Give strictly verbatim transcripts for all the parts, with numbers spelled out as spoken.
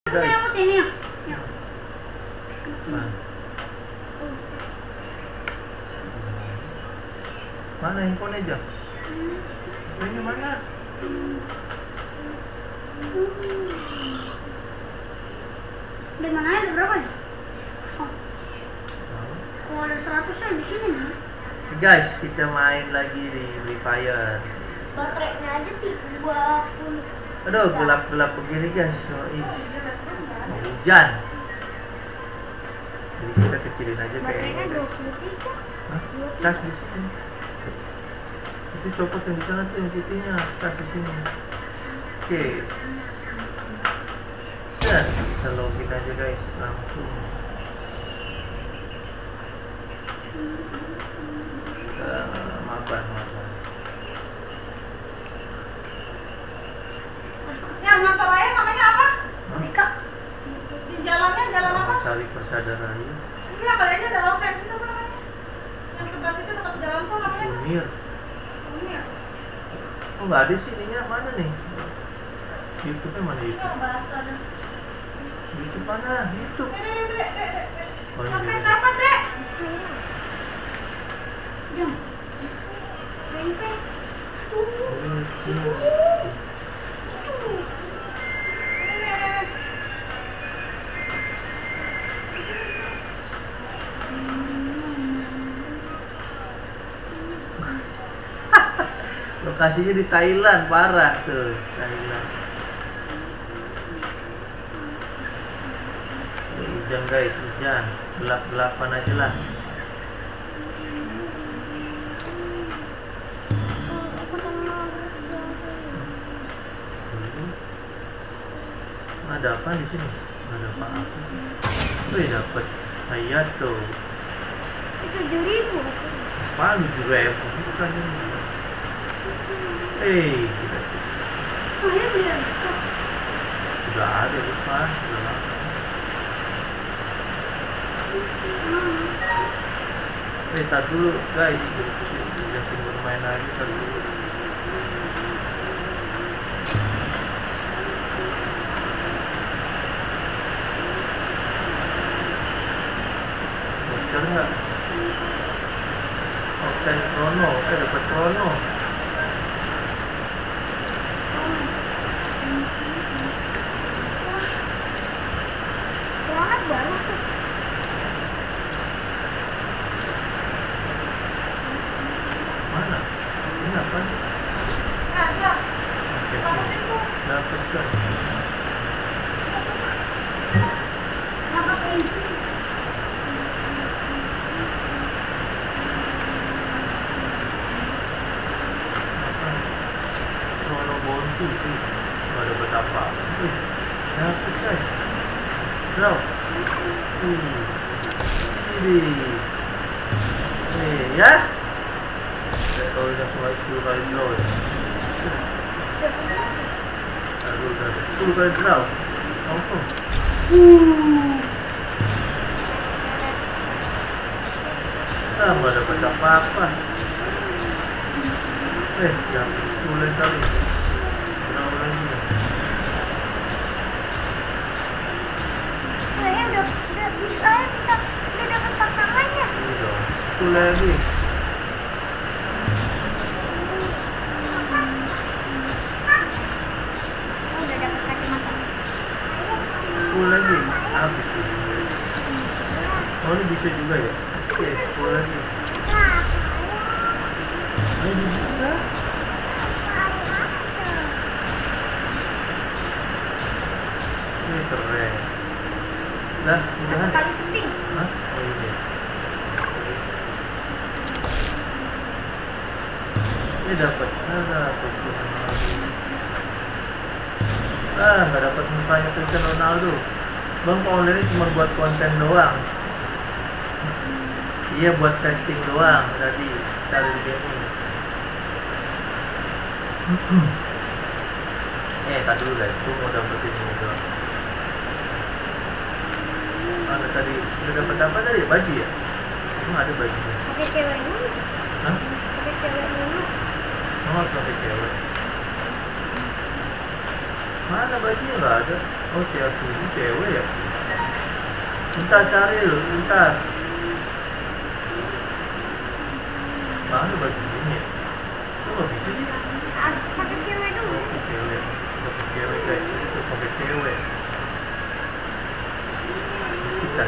Guys. Yang ini ya. Nah. Mana handphone aja? Handphonenya mana? Di mana ada berapa ya? Oh. Oh, ada seratus ya di sini nih. Guys, kita main lagi di Free Fire. Baterainya aja tiga puluh. Aduh, gelap-gelap begini guys. Oh, ih. Mau hujan. Jadi kita kecilin aja kayaknya guys. Hah? Cas di sini. Itu copot yang di sana tuh yang putihnya, cas di sini. Oke. Set, kita login aja guys langsung. Uh, mabar, mabar. Yang motor raya namanya apa? Dika. Di jalannya jalan apa? Cari Persada Raya. Ini apa aja ada loket itu apa namanya? Yang sebelah situ dekat jalan tuh namanya? Cikunir. Ini ya? Oh nggak ada sih ininya, mana nih? YouTube-nya mana Ini YouTube? yang bahasa dah. YouTube mana? YouTube. Dek, dek, dek, dek, dek, dek. Oh, ini Sampai dia. dapat dek. Jam. Tempe. Kecil. Lokasinya di Thailand, parah tuh Thailand. Hujan guys, hujan. Gelap-gelapan aja lah. Ada apa di sini? Ada apa-apa. Wih, dapat Hayato. Itu tujuh ribu. Apaan tujuh ribu? Bukan ini. Eh, kita sih. Oh, ini beli apa? Udah ada lupa, udah lama. Eh, tar dulu guys, jangan bermain lagi tar dulu. Bocor nggak? Oke, Krono, eh dapat Krono. Banget banget tuh. Mana? Ini apa? Nah, siap. Cek Kamu dulu. tipu. Dapat coy. Dapat ini. Apa? Krono Bontu itu. Nggak dapat apa. Wih, dapat coy. Draw. Wih. Ini. Eh, ya. Saya tahu langsung aja sepuluh kali draw ya. Aduh, udah ada sepuluh kali draw. Auto. Ah, nggak dapat apa-apa. Eh, dapat sepuluh kali. Draw lagi ya. Saya udah udah bisa bisa udah dapat pasangannya. Udah, sepuluh lagi. Oh, udah dapat kacamata. sepuluh lagi. Habis tuh. Oh, ini bisa juga ya? Oke, sepuluh lagi. Ayo bisa. Ini keren. Lah, mudahan. Kali seping. Hah? Oh ini. Ini dapat. Ada Cristiano Ronaldo. Ah, nggak dapat mukanya Cristiano Ronaldo. Bang, kok online cuma buat konten doang. Iya, buat testing doang tadi. Cari di gaming. Eh, tadi dulu guys, tuh mau dapetin ini doang. Mana tadi udah dapat apa tadi? Baju ya? Emang ada bajunya? Pakai cewek dulu. Hah? Pakai cewek dulu. Oh, harus pakai cewek. Mana bajunya nggak ada? Oh, C R tujuh cewek ya? Bentar, Syaril, bentar. Mana baju ini ya? Kok nggak bisa sih? Pakai cewek dulu. Pakai cewek, pakai cewek guys, ini suka pakai cewek. Kita.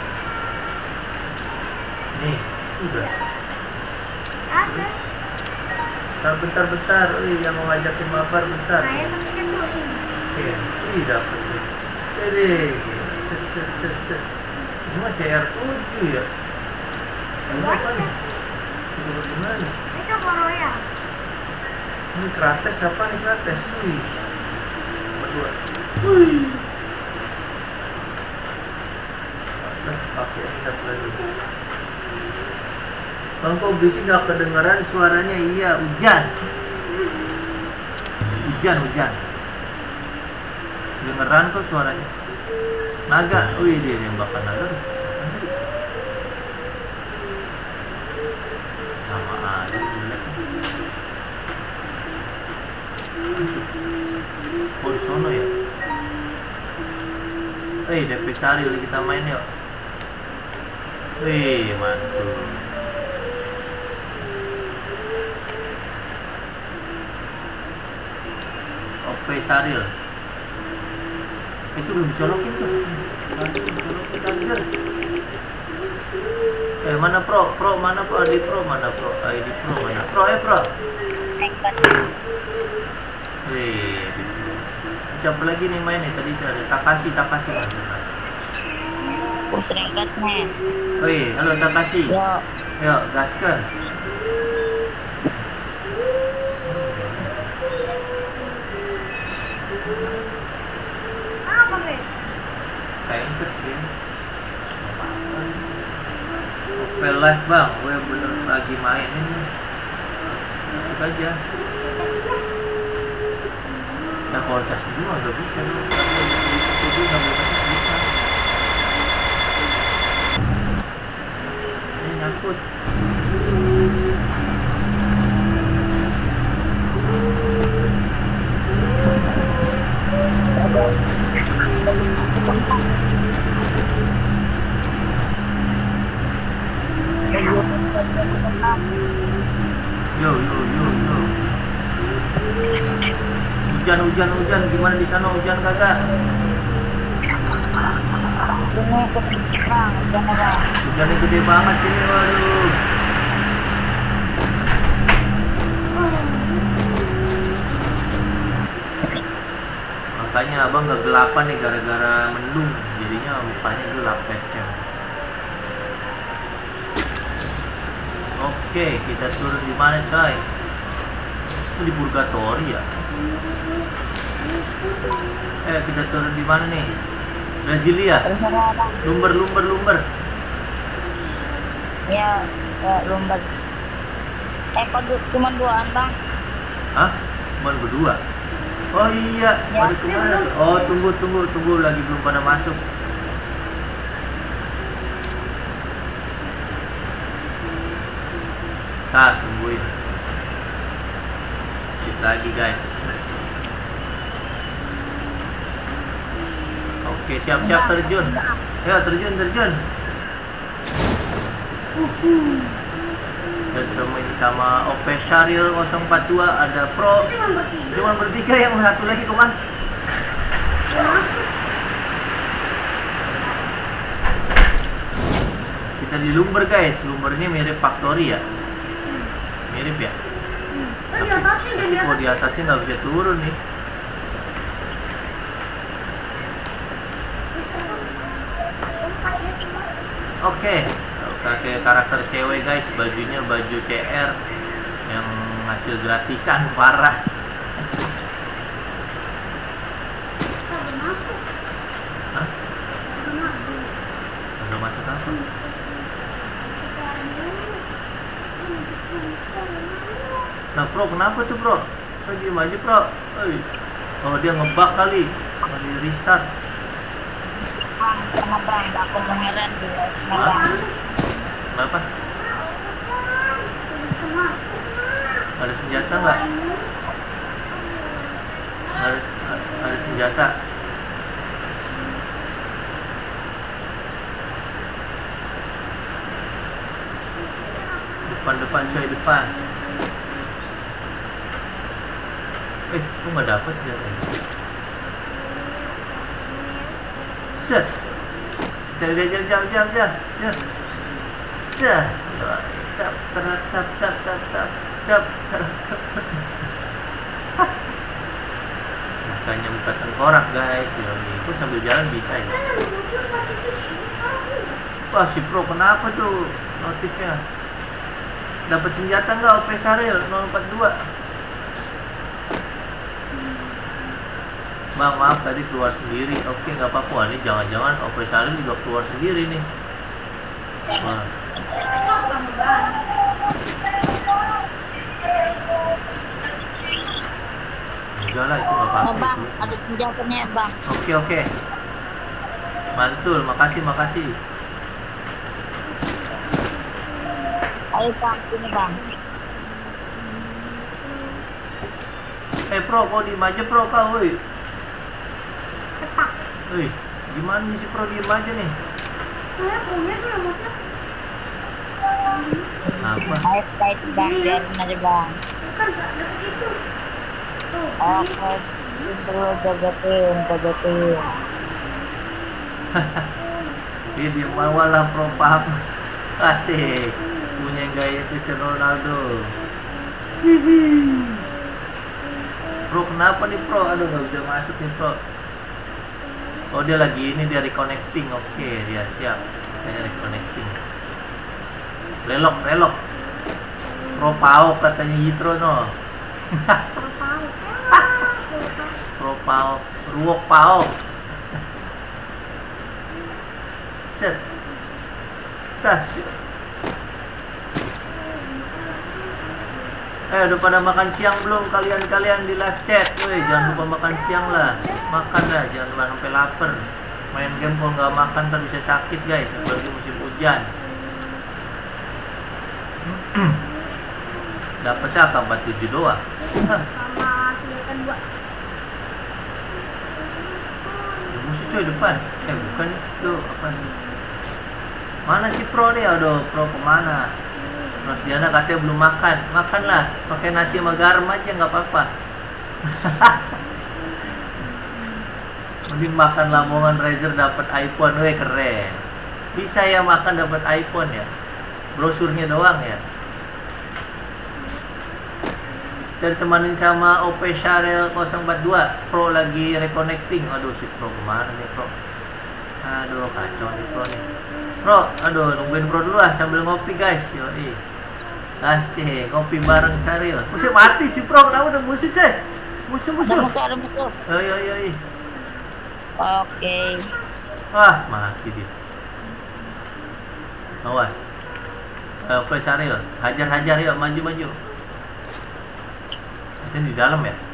Nih, udah. Ada. Bentar, bentar, bentar. Wih, yang mau ngajakin mabar bentar. Saya pakai dulu ini. Oke, wih dapet tuh. Jadi, set, set, set, set. Ini mah C R tujuh ya? Ini apa nih? Itu bagaimana? Itu Koroya. Ini Krates apa nih Krates? Wih. Berdua. Wih. Nah, pakai ingat lagi. Bang, kok berisik gak kedengeran suaranya? Iya, hujan. Hujan, hujan. Dengeran kok suaranya. Naga, wih dia tembakan naga tuh. Sama aja jelek. Oh di sono ya. Wih, D P Saril kita main yuk. Wih, mantul. O P Saril. Itu belum dicolokin tuh. Colokin charger. Eh mana pro? Pro mana pro? I D pro mana pro? I D pro mana? Pro eh pro. Wih, siapa lagi nih main nih? Tadi saya ada Takashi, Takashi mana? Takashi. Pusringkatnya. Wih, halo Takashi. Yo. Yuk, gaskan. Apa, Be? Tanker ya. Oke live bang, gue bener lagi main ini. Masuk aja. Ya kalau cas dulu mah gak bisa loh. Tapi itu nggak boleh cas bisa. Ini nyangkut. Yo yo yo yo. Hujan hujan hujan gimana di sana, hujan kagak? Ini kepikiran, jangan. Hujannya gede banget sini, waduh. Makanya abang kegelapan nih gara-gara mendung, jadinya mukanya gelap facecam. Oke, kita turun di mana, coy? Itu di Purgatory ya? Eh, kita turun di mana nih? Brasilia. Lumber, lumber, lumber. Ya, ya lumber. Eh, kok du cuma duaan bang? Hah? Cuman berdua? Oh iya, Ya. pada kemana? Oh tunggu, tunggu, tunggu, lagi belum pada masuk. Nah, tungguin. Kita lagi guys. Oke, siap-siap terjun. Ayo terjun, terjun. Dan ketemu ini sama O P Syaril nol empat dua, ada Pro. Cuma bertiga. Cuma bertiga, yang satu lagi kemana? Masuk. Kita di lumber guys. Lumber ini mirip Factory ya. Mirip ya. Oh, di atasnya, dia di Oh atas. di atasnya nggak bisa turun nih. Oke, pakai karakter cewek guys, bajunya baju C R yang hasil gratisan parah. Kagak masuk. Hah? Kagak masuk. Udah masuk apa? Nah Pro, kenapa tuh Pro? Oh, diem aja Pro. Oi. Oh dia ngebug kali, mau di restart. Sama bang, aku pangeran di Hah? Kenapa? Bisa masuk. Ada senjata nggak? Ada, ada senjata. Depan-depan coy, depan. Eh, kok nggak dapet senjatanya? Set. Kita udah jam jam jam jam. Ya. Set. Tap tap tap tap tap tap tap tap. Makanya buka tengkorak guys. Ya, itu sambil jalan bisa ya. Wah, si Pro kenapa tuh notifnya? Dapat senjata nggak? O P Saril nol empat dua. Bang, maaf tadi keluar sendiri. Oke, nggak apa-apa. Ini jangan-jangan O P Saril juga keluar sendiri nih. Wah. Enggak lah, itu nggak apa-apa. Oh, bang, itu. ada senjatanya bang. Oke, oke. Mantul, makasih, makasih. Ayo bang, sini bang. Eh Pro, kau diem aja Pro kau, woi. Cepat. Woi, gimana nih si Pro diem aja nih? Saya punya tuh remote-nya. Apa? Ayo kita itu bang, biarin aja bang. Bukan, deket itu. Tuh, Oke, dulu jogetin, jogetin. Dia diem awal lah Pro, paham. Asik. Punya gaya Cristiano Ronaldo. Hihi. Pro kenapa nih Pro? Aduh nggak bisa masuk nih Pro. Oh dia lagi ini, dia reconnecting. Oke dia siap. Kayak reconnecting. Relok relok. Pro pauk katanya Yitro no. Pro pauk. Ruwok pauk. Set. Tas. Eh, udah pada makan siang belum kalian-kalian di live chat? Woi, jangan lupa makan siang lah. Makan lah, jangan lupa sampai lapar. Main game kalau nggak makan ntar bisa sakit guys, apalagi musim hujan. Dapatnya A K empat tujuh doang. sama senjata dua. Musuh coy depan. Eh bukan tuh apa nih? Mana si Pro nih? Aduh, Pro kemana? Terus Diana katanya belum makan. Makanlah, pakai nasi sama garam aja nggak apa-apa. Mending makan Lamongan Razer dapat iPhone, weh keren. Bisa ya makan dapat iPhone ya. Brosurnya doang ya. Dan temanin sama O P Sharel nol empat dua. Pro lagi reconnecting. Aduh si Pro kemana nih Pro? Aduh kacau nih Pro nih. Pro, aduh nungguin Pro dulu ah sambil ngopi guys. Yoi. Asik, kopi bareng Saril. Musuh mati si Pro, kenapa tuh musuh cuy? Musuh musuh. Ada musuh, ada musuh. Yo yo yo. Oke. Wah, mati dia. Awas. Eh, Oke Saril, hajar-hajar yuk, maju-maju. Ini di dalam ya?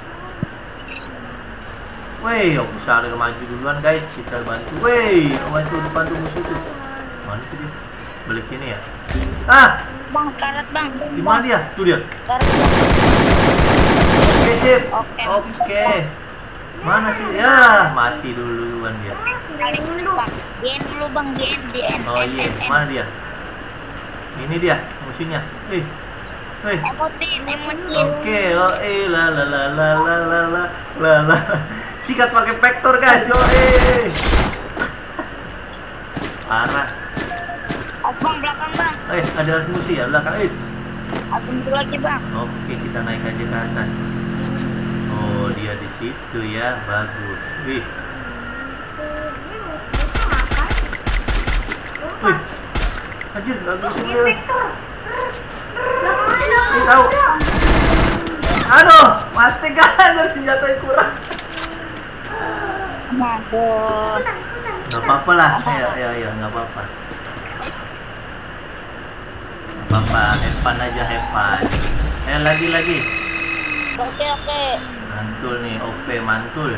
Woi, Oke Saril maju duluan guys, kita bantu. Woi, awas tuh depan tuh musuh tuh. Mana sih dia? Balik sini ya. Ah, Bang, karet bang. di mana dia? Tuh dia. Karet bang. Oke sip. Oke. Oke. Mana sih? Ya, mati duluan dia. Tarik dulu bang. Di end dulu bang, di end, di end. Oh end, iya, end, end. mana dia? Ini dia musuhnya. Wih. Wih. Emotin, emotin. Oke, oh eh la la la la la la la la la. Sikat pakai vektor guys, yo eh. Parah. Oh, bang, belakang bang. Eh, ada musuh ya belakang. Eits. Ada musuh lagi bang. Oke, kita naik aja ke atas. Oh, dia di situ ya, bagus. Wih, wih. Anjir, nggak bisa dia. Ini tahu. Aduh, mati kan, senjatanya kurang. Aduh. Nggak apa-apa lah, ayo, ayo, ayo, nggak apa-apa. Nggak apa-apa, have fun aja, have fun. Eh, lagi-lagi. Oke, oke. Mantul nih, O P mantul.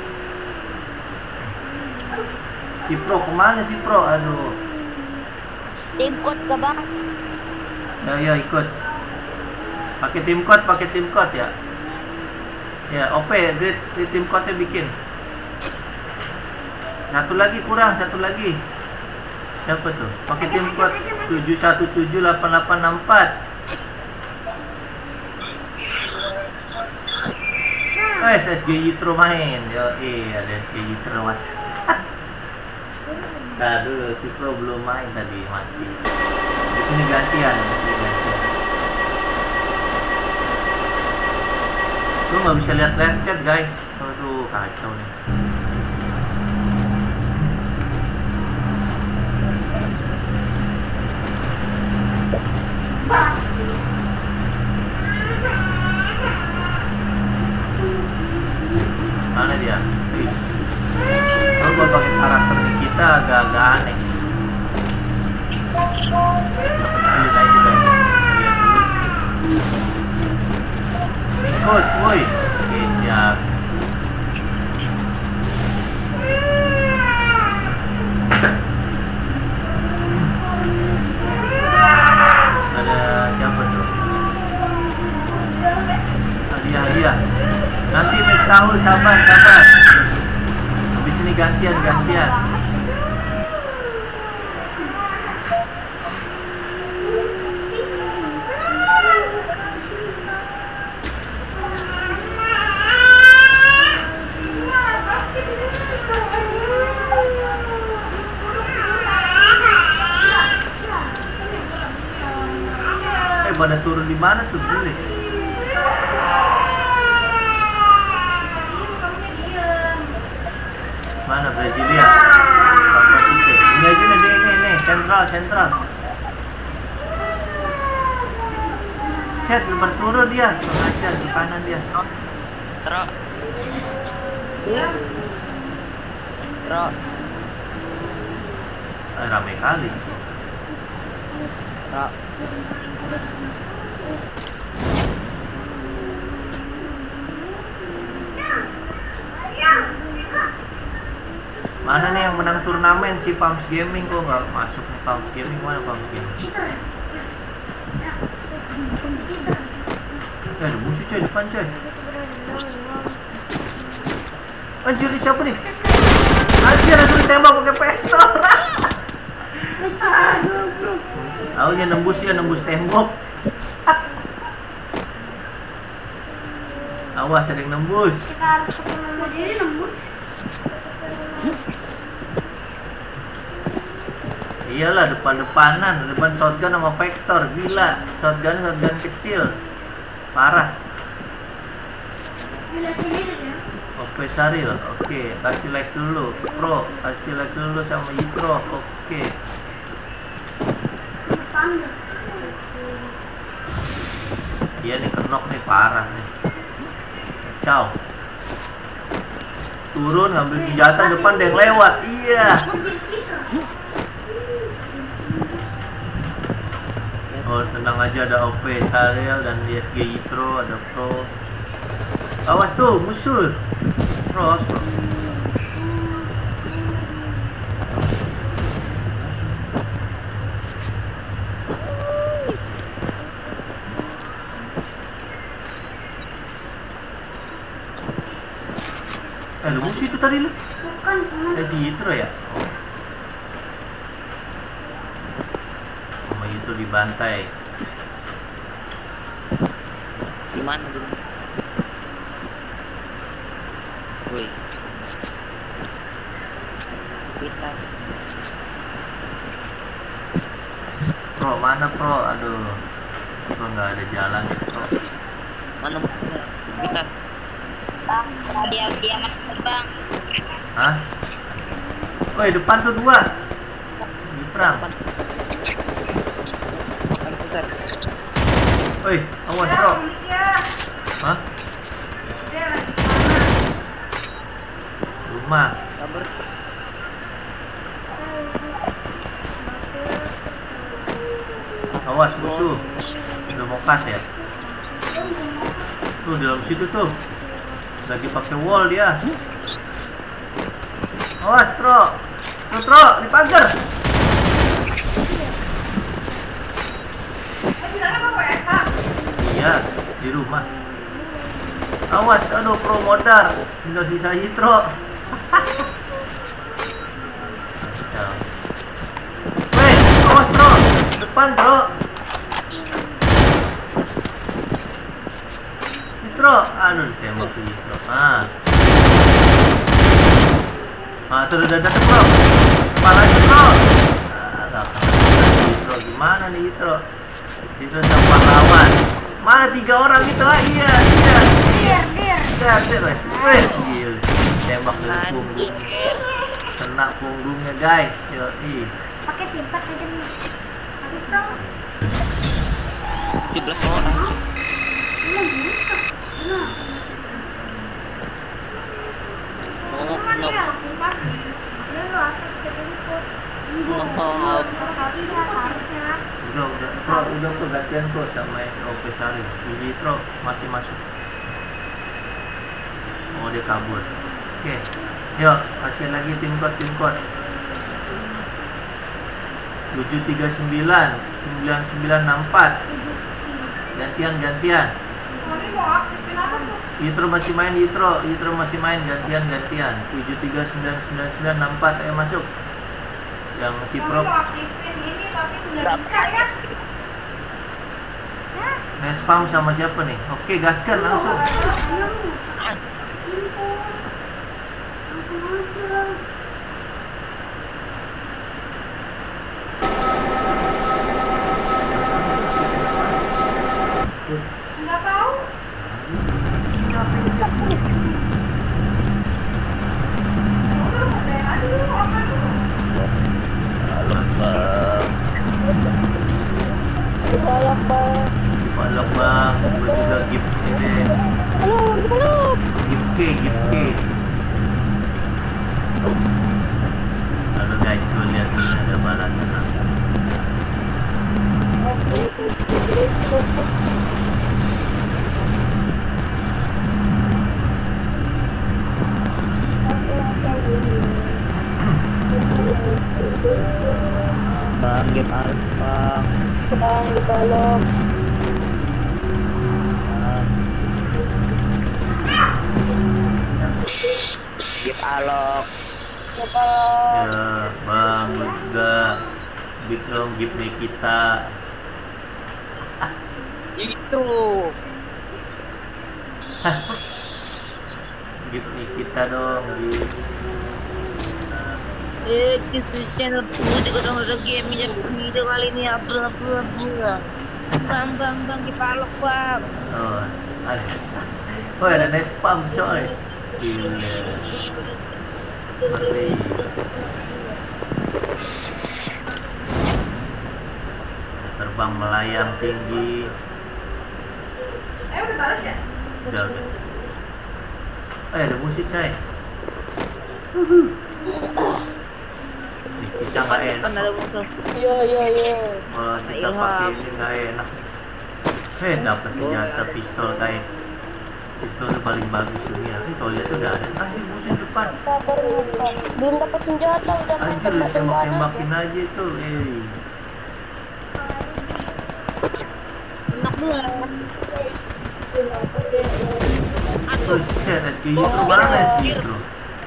Si Pro kemana si Pro? Aduh. Tim code ke bang. Ya, ya ikut. Pakai tim code, pakai tim code ya. Ya, O P, grid tim code-nya bikin. Satu lagi kurang, satu lagi. Siapa tuh? Pakai tim kuat tujuh satu tujuh delapan delapan enam empat. Oh, S S G Yitro main. Yo, iya ada S G Yitro mas. Nah dulu si Pro belum main tadi, mati. Di sini gantian, di sini gantian. Lu nggak bisa lihat live chat guys. Aduh kacau nih. Mana dia? Wis. Kalau gua pakai karakter kita agak-agak aneh. Kecilin aja guys. Lihat dulu sih. Ikut, woi. Oke, siap. Ada siapa tuh? Hadiah, hadiah. Nanti Miftahul, sabar, sabar. Habis ini gantian, gantian. Eh, pada turun di mana tuh, boleh? Mana Brasilia? Komposite. Ini aja nih, ini, ini, sentral, sentral. Set, berturun dia, mengajar ke kanan dia. Terus. Terus. Eh, rame kali. Terus. Mana nih yang menang turnamen si Farms Gaming, kok nggak masuk nih Farms Gaming? Mana Farms Gaming? Cheater. Ya, kompetitor. Eh, ada musuh coy depan coy. Anjir, ini siapa nih? Anjir, langsung ditembak pakai pistol. Taunya nembus dia, nembus tembok. Awas ada yang nembus. Kita harus ketemu diri nembus. Iyalah, depan-depanan, depan shotgun sama vector, gila. Shotgun shotgun kecil. Parah. Lihat ini deh ya. Oke, Saril. Oke, kasih like dulu. Pro, kasih like dulu sama Yitro. Oke. Standar. Iya nih, kenok nih, parah nih. Ciao. Turun, ngambil senjata, depan ada yang lewat. Iya. Oh, tenang aja, ada O P Saril dan S G Yitro, ada Pro. Awas tuh, musuh. Pro, Pro. Eh, lu musuh itu tadi lu? Bukan, teman. Eh, si Yitro ya? Oh. Sama Yitro dibantai. Di mana dulu? Woi. Kita. Pro, mana Pro? Aduh. Pro nggak ada jalan nih, Pro. Mana kita? Bang, dia dia mana terbang? Hah? Woi, depan tuh dua. Di perang. Woi, awas Pro. Hah? Dia lagi mana? Rumah. Kabur. Awas musuh. Udah mau cut ya? Tuh dalam situ tuh. Lagi pakai wall dia. Awas Tro. Tro, Tro di pagar. Eh, bilangnya apa W F H? Iya, di rumah. Awas, aduh Pro modar. Tinggal sisa Yitro. Kacau. depan, bro. Yitro, aduh ditembak si Yitro. Ah. Ah, tuh udah datang, bro. Kepalanya, bro. Ah, gak kena si Yitro. Gimana nih Yitro? Yitro sama pahlawan. Mana tiga orang itu? Ah, iya, iya. Dir, dir. Dar, dar, wes, wes. Gila. Tembak dari punggung. Anjir. Kena punggungnya, guys. Yo, ih. Pakai tingkat aja nih. Habis sama. tujuh belas orang. Belum bisa. Nah. Ngop, Mana ngop. ya? Tingkat. Dia lu atas ke tingkat. Ngop. Harusnya, harusnya. Udah, udah, Pro, udah Pro, gantian Pro sama S O P Sari. Yitro masih masuk. Oh, dia kabur. Oke. Yuk, kasih lagi tim code, tim code. tujuh tiga sembilan sembilan sembilan enam empat. Gantian, gantian. Ini mau aktifin apa tuh? Yitro masih main, Yitro. Yitro masih main, gantian, gantian. tujuh tiga sembilan sembilan sembilan enam empat. Ayo masuk. Yang si Mami Pro. mau aktifin ini tapi nggak bisa ya. Nespam sama siapa nih? Oke, gaskan langsung. Dia lu masuk. Info. Langsung aja. Nggak tahu. Udah udah aja lu apa tuh? Saya bang. Balok bang, gue juga gift ini deh. Halo, halo. Gift K, gift K. Halo guys, gue lihat ini ada balasan apa. Bang, game apa? Bang, di balok. Game alok. Ya, bang, gue juga big dong gift nih kita. Itu. Gift nih kita dong. Gift. Eh, itu channel putih kosong kosong game yang video kali ini apa apa apa. Bang, bang, bang, di balok bang. Oh, ada. Oh, ada nespam coy. Gila. Ngeri. Terbang melayang tinggi. Eh udah balas ya? Udah, udah. Eh, ada musik coy. Di kita nggak enak. Kan ada musuh. Iya, iya, iya. Kalau kita pakai ini nggak enak. Eh, dapat senjata pistol guys. Pistol itu paling bagus dunia. Ini tuh lihat tuh udah ada. Anjir, musuh di depan. Belum dapat senjata udah. Anjir, tembak-tembakin aja tuh. Eh. Enak banget. Oh shit, S G Yitro mana S G Yitro?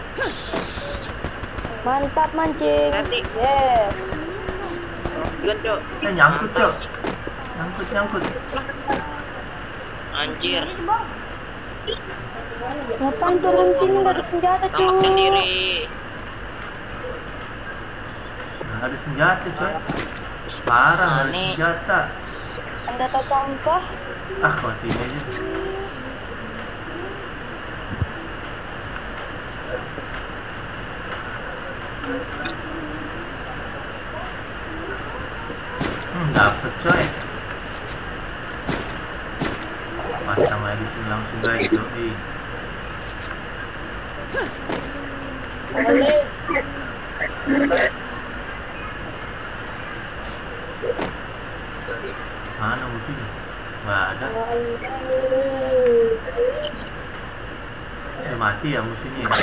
Mantap mancing. Nanti. Yes. Gila, Cok. Eh, nyangkut cok. Nyangkut, nyangkut. Anjir. Ngapain turun sini nggak ada senjata Tangkap cuy? sendiri. Nggak ada senjata coy. Parah, nggak ada Aneh. senjata. Senjata sampah. Ah, matiin aja. Hmm, dapet coy. Pasang lagi sini langsung guys, doi. Boleh. Mana musuhnya? Nggak ada. Udah mati ya musuhnya ya?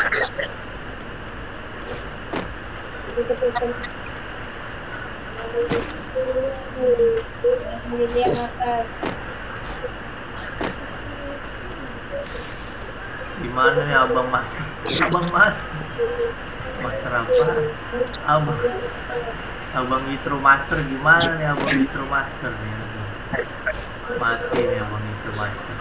Gimana nih abang master? Abang master. Master apa? Abang. Abang Yitro Master gimana nih Abang Yitro Master nih? Mati nih Abang Yitro Master.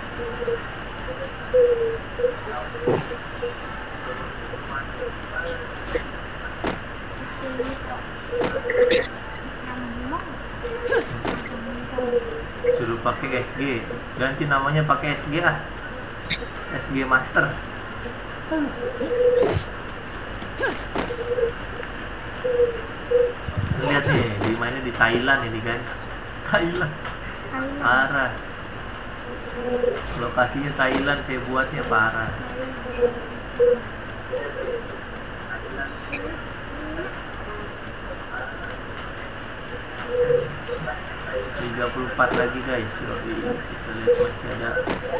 Suruh pakai S G, ganti namanya pakai S G ah. S G Master. Lihat nih, dimainnya di Thailand ini guys. Thailand. Parah. Lokasinya Thailand, saya buatnya parah. tiga puluh empat lagi guys. Yoi, kita lihat masih ada.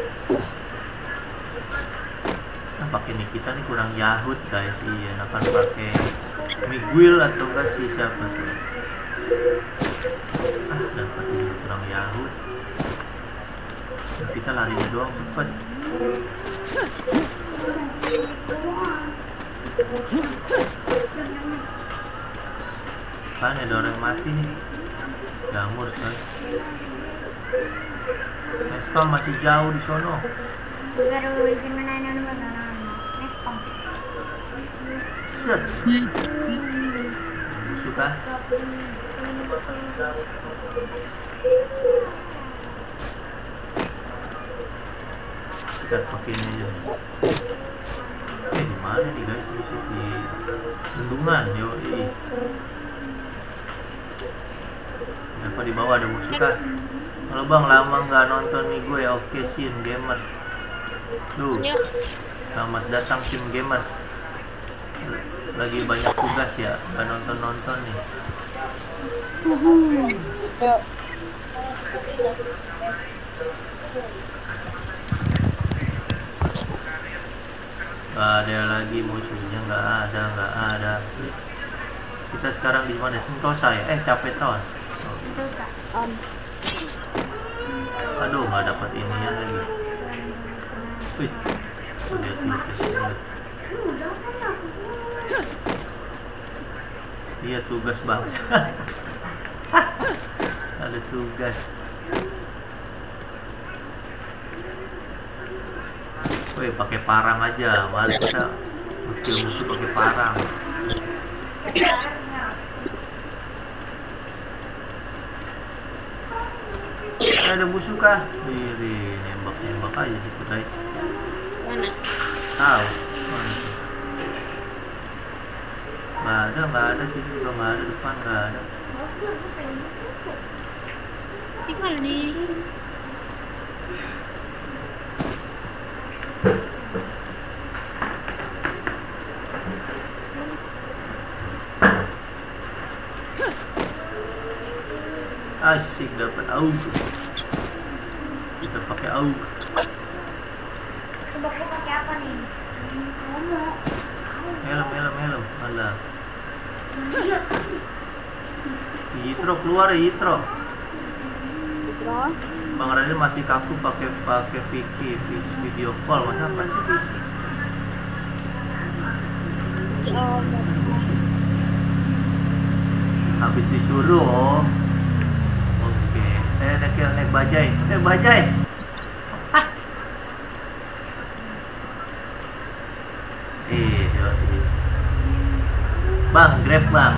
Nah, pakai Nikita nih kurang Yahut guys. Iya, akan pakai Miguel atau enggak sih siapa tuh? Ah, dapat juga kurang Yahut. Kita larinya doang cepet. Kan ada orang mati nih. Jamur coy. Nespam masih jauh di sono. Set. Musuh kah? Sikat pakai ini aja. Eh di mana nih guys musuh di bendungan? Yoi. Apa di bawah ada musuh kah? Kalau bang lama nggak nonton nih gue ya. Oke Sim Gamers. Tuh. Selamat datang Sim Gamers. Lagi banyak tugas ya, nggak nonton nonton nih. Gak ada lagi musuhnya, nggak ada, nggak ada. Kita sekarang di mana? Sentosa ya? Eh Capeton. Om. Aduh, nggak dapat inian lagi. Wih, lihat Lucas lihat. Iya tugas bangsa. Ada tugas. Wih, pakai parang aja. Mari kita kill musuh pakai parang. Ada musuh kah? Wih, nembak-nembak aja situ guys. Mana? Tahu. Mana? Nggak ada, nggak ada sih juga nggak ada depan nggak ada. Di mana nih? Asik dapat aug. Kita pakai aug. Coba aku pakai apa nih? Momo. Helm, helm, helm. Alah. Iya. Si Yitro keluar ya Yitro. Yitro. Bang Radil masih kaku pakai pakai Vicky video call. Masa apa sih Vicky? Oh, habis disuruh. Oh. Oke. Eh naik naik bajai. Eh bajai. Eh, yoi. Bang, Grab bang.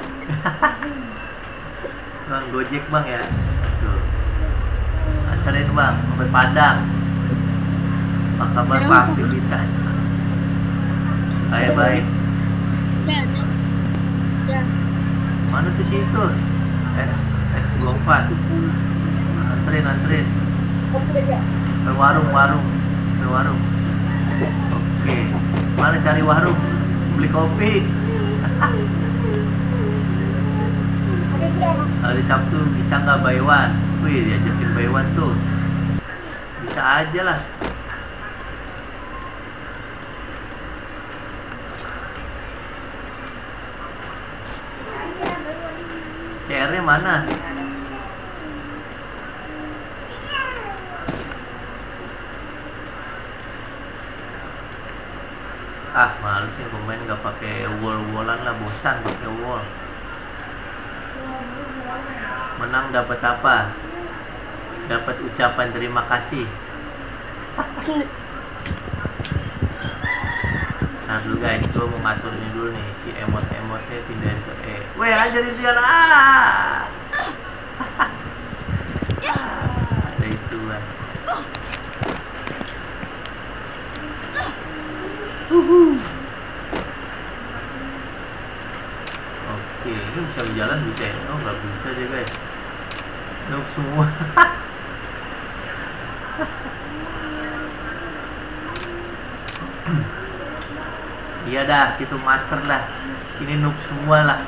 Bang Gojek bang ya. Tuh. Anterin bang sampai Padang. Apa kabar Pak aktivitas? Baik baik. Ya, ya. Mana tuh situ? X X dua puluh empat. Anterin anterin. Ke warung warung. Ke warung. Oke. Mana cari warung? Beli kopi. Hari Sabtu bisa nggak buy one? Wih, diajakin buy one tuh. Bisa aja lah. C R-nya mana? Ah, malu sih pemain nggak pakai wall-wallan lah, bosan pakai wall. Menang dapat apa? Dapat ucapan terima kasih. Nah dulu guys, gue mau ngatur ini dulu nih, si emot-emotnya pindahin ke E. Weh, ajarin dia lah. Ada ituan. Oke, ini bisa berjalan bisa ya? Oh nggak bisa deh guys. Noob semua. Iya dah, situ master lah. Sini noob semua lah.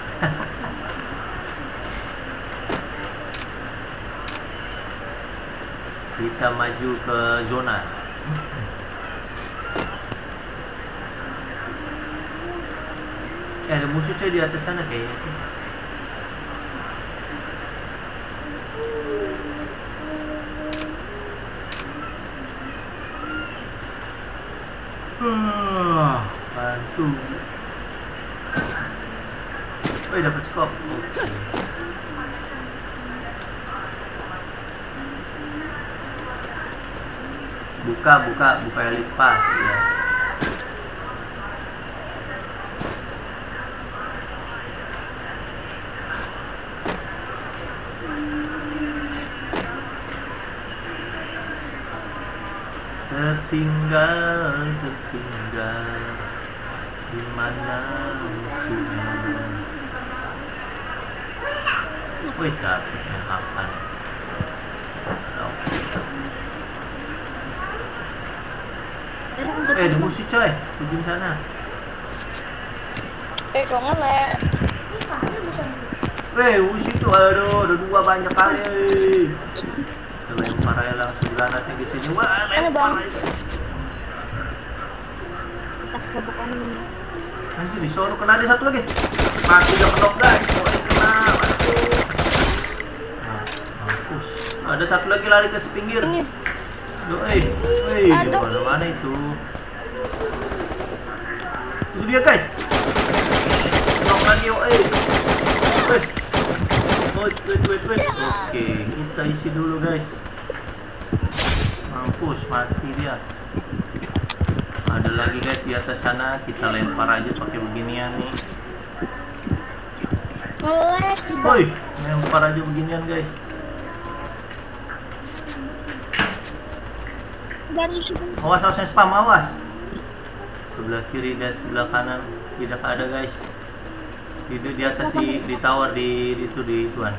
Kita maju ke zona. Eh, ada musuh coy di atas sana kayaknya. Uh, bantu. Oh, dapat skop. Oke. Buka, buka, buka elite pass ya. Tertinggal, tertinggal di mana musuhnya? Wih, dapetnya apa nih? Eh, ada musuh coy, ujung sana. Eh, kok ngelek? Weh, musuh tuh, aduh, ada dua banyak kali. Kita lempar aja langsung granatnya ke sini. Wah, lempar aja guys. Anjir, di sono kena, ada satu lagi. Mati udah kenok guys. Oh, kena, mati. Nah, mampus. Ada satu lagi lari ke sepinggir. Aduh, eh, eh, di mana-mana itu. Itu dia guys. Kenok lagi, oh, eh. Guys. Wait, wait, wait, wait. Oke, kita isi dulu guys. Mampus, mati dia. Ada lagi guys di atas sana, kita lempar aja pakai beginian nih. Woi, lempar aja beginian guys. Awas, awas spam, awas. Sebelah kiri dan sebelah kanan tidak ada guys. Itu di atas di, di tower di, di itu di tuan.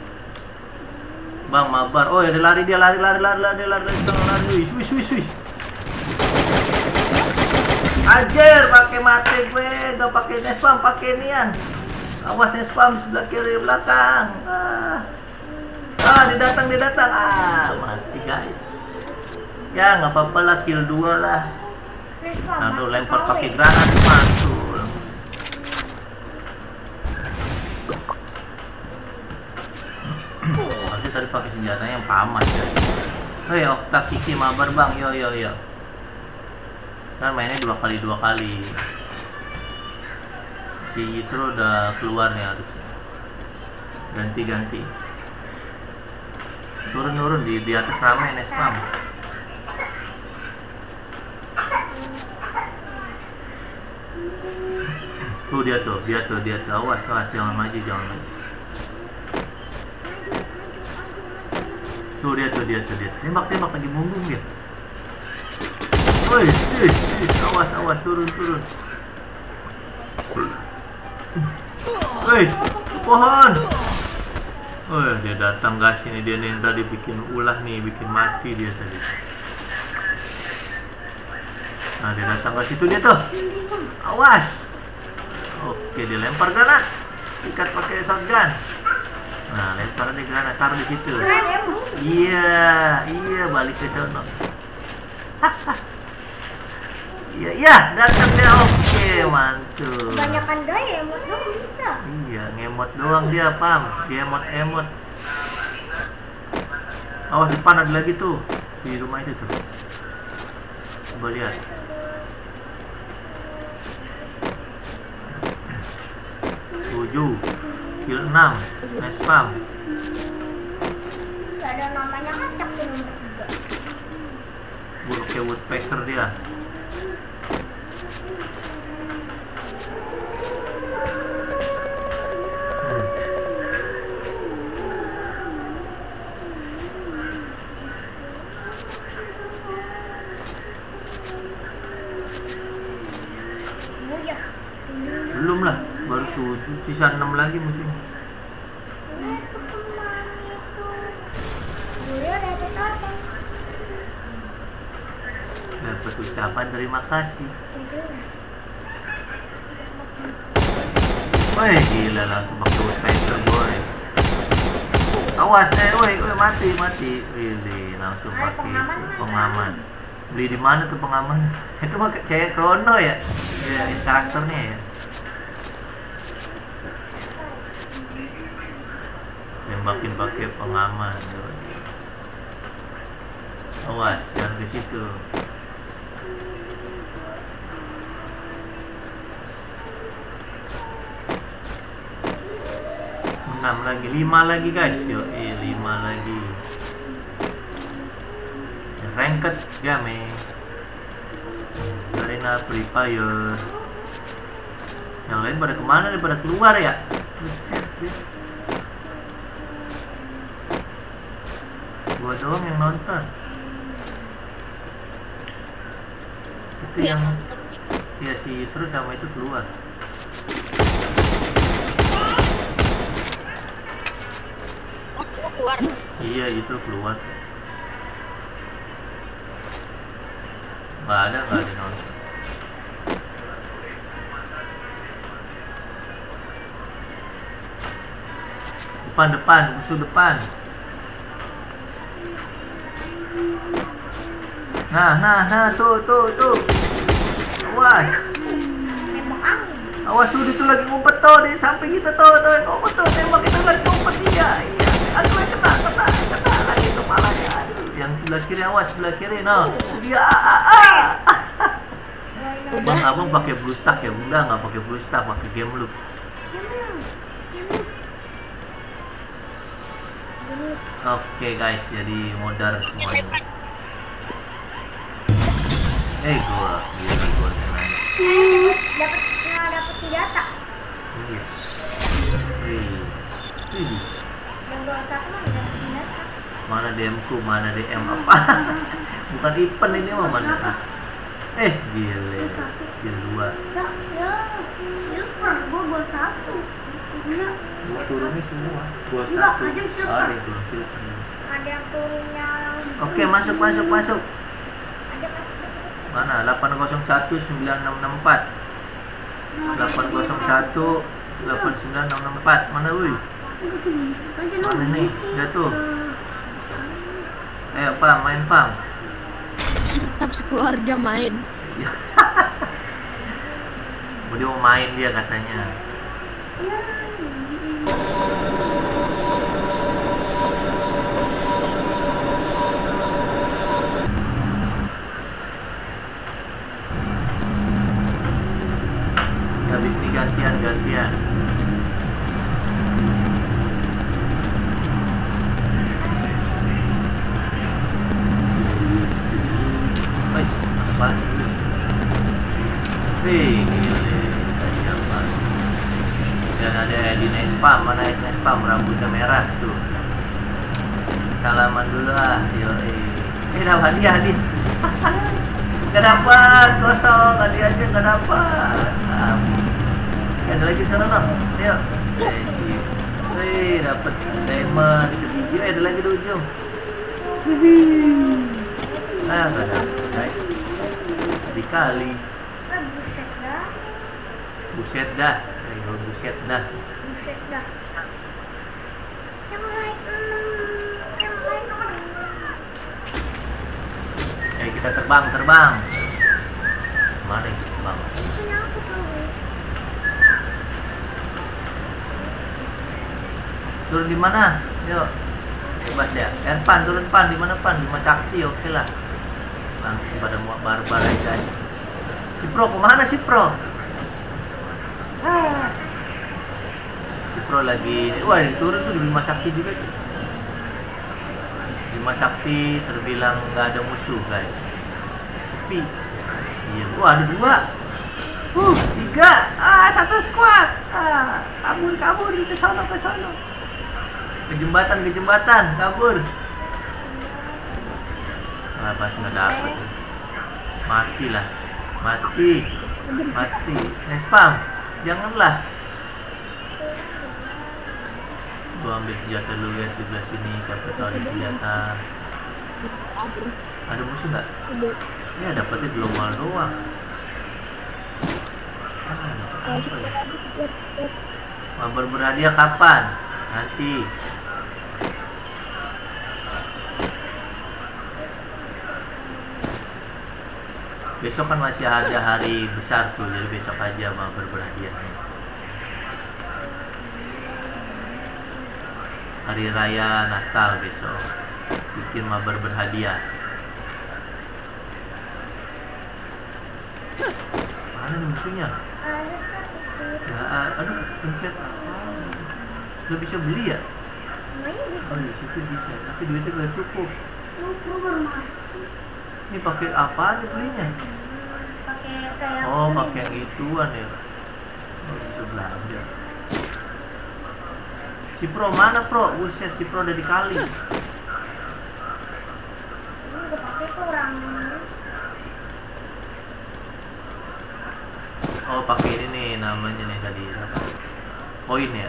Bang mabar. Oh, ada lari dia lari lari lari lari lari lari sana lari. Wis wis wis wis. Anjir, pakai mati gue, gak pakai nespam, pakai nian. Awas nespam di sebelah kiri belakang. Ah, ah dia datang dia datang. Ah, mati guys. Ya nggak apa-apa lah, kill dua lah. Lalu lempar pakai granat mantul. Harusnya tadi pakai senjatanya yang pamas ya. Hei, Okta Kiki mabar bang, yo yo yo. Kan mainnya dua kali dua kali. Si Yitro udah keluar nih harusnya. Ganti-ganti. Turun-turun di di atas ramai nespam. Tuh dia tuh, dia tuh, dia tuh. Awas, awas, jangan maju, jangan maju. Tuh dia tuh, dia tuh, dia. Tembak-tembak lagi bumbung dia. Woi, sis, sis, awas, awas, turun, turun. Woi, pohon. Oh, dia datang guys, ini dia nih yang tadi bikin ulah nih, bikin mati dia tadi. Nah, dia datang ke situ dia tuh. Awas. Oke, dia lempar granat. Sikat pakai shotgun. Nah, lempar nih granat, taruh di situ. Iya, iya, balik ke sana. Iya, iya, datang dia. Oke, mantul. Kebanyakan gaya emot dong bisa. Iya, ngemot doang dia, pam. Dia emot-emot. Awas depan ada lagi tuh di rumah itu tuh. Coba lihat. Tujuh. Kill enam. Nice spam. Gak ada namanya acak tuh nomor tiga. Buruknya woodpecker dia. Belum lah, baru tujuh, sisa enam lagi musim. Dapat ucapan terima kasih. Woi, gila langsung pakai woodpecker boy. Awas, eh, woi, woi, mati, mati. Ini langsung pakai pengaman. Beli di mana tuh pengaman? Itu mah cewek Krono ya? Ya, karakternya ya. Nembakin pakai pengaman. Awas, jangan ke situ. Enam lagi, lima lagi guys. Yo, eh, lima lagi. Ranked game. Arena Free Fire. Yang lain pada kemana nih? Pada keluar ya? Buset deh. Gua doang yang nonton. Itu yang ya si terus sama itu keluar. Keluar. Iya itu keluar. Nggak ada, nggak ada nonton. Depan, depan, musuh depan. Nah, nah, nah, tuh, tuh, tuh. Awas. Awas tuh, itu lagi ngumpet tuh di samping kita tuh, tuh, ngumpet tuh, tembak itu lagi ngumpet, iya, iya. Aduh, kena, kena, kena lagi kepalanya. Aduh, yang sebelah kiri, awas sebelah kiri, no. Dia, ah, ah, ah. Bang, abang pakai blue stack ya? Enggak, nggak pakai blue stack, pakai game loop. Oke guys, jadi modar semuanya. Eh gua, gila gua tenang. Dapat nggak dapat senjata? Iya. Wih, wih. Yang dua satu mah dapat senjata. Mana D M ku, mana D M apa? Bukan event ini mah mana? Eh, gile. Skill dua. Ya, ya, silver. Gua buat satu. Punya. Gua turunnya semua. Buat Enggak, satu. aja silver. Ada yang turun silver. Ada yang turunnya. Oke, masuk, masuk, masuk. Ada kan? Mana? delapan nol satu sembilan enam enam empat. delapan nol satu delapan sembilan enam enam empat. Mana woi? Mana nih? Jatuh. Eh, Pam, main Pam. Tetap sekeluarga main. Dia mau main dia katanya. Habis ini gantian gantian. Wih, apa? Wih, gila. Siapa? Dan ada Edi Nespam, mana Edi Nespam rambutnya merah tuh. Salaman dulu ah, yo eh. Eh, dapat hadiah hadiah. Gak dapat, kosong, hadiah aja gak dapat. Habis. Ada lagi sana dong, ayo. Eh, sip. Wih, dapat diamond sebiji. Eh, ada lagi di ujung. Ah, gak dapat. Sedih kali. Buset dah. Buset dah. Ayo, buset dah. Buset dah. Yang lain enam. Yang lain nomor dua. Eh, kita terbang, terbang. Mana yang terbang? Punya aku tuh. Turun di mana? Yuk. Bebas ya. Eh, Pan, turun Pan. Di mana Pan? Di Mas Sakti, oke lah. Langsung pada muak barbar ya, guys. Si Pro, kemana si Pro? Ah. Si Pro lagi, wah yang turun tuh di Bima Sakti juga tuh. Bima Sakti terbilang nggak ada musuh guys, sepi. Iya, wah ada dua, uh tiga, ah satu squad, ah kabur kabur ke sono ke sono, ke jembatan ke jembatan kabur. Nah, pas nggak dapet, mati lah, mati, mati, nespam, janganlah. Gua ambil senjata dulu guys, sebelah sini siapa tahu ada senjata. Ada musuh nggak? Ya dapetnya global doang. Ah, dapat apa ya? Mabar berhadiah kapan? Nanti. Besok kan masih ada hari besar tuh, jadi besok aja mabar berhadiahnya. Hari raya Natal besok bikin mabar berhadiah. Mana nih musuhnya? Nah, aduh pencet apa? Udah bisa beli ya? Oh di situ bisa, tapi duitnya gak cukup. Ini pakai apa nih belinya? Pakai kayak Oh pakai yang ituan ya. Oh bisa belanja. Si Pro mana Pro? Buset, si Pro udah dikali. ini udah pakai tuh orang. Oh pakai ini nih namanya nih tadi apa? Koin ya.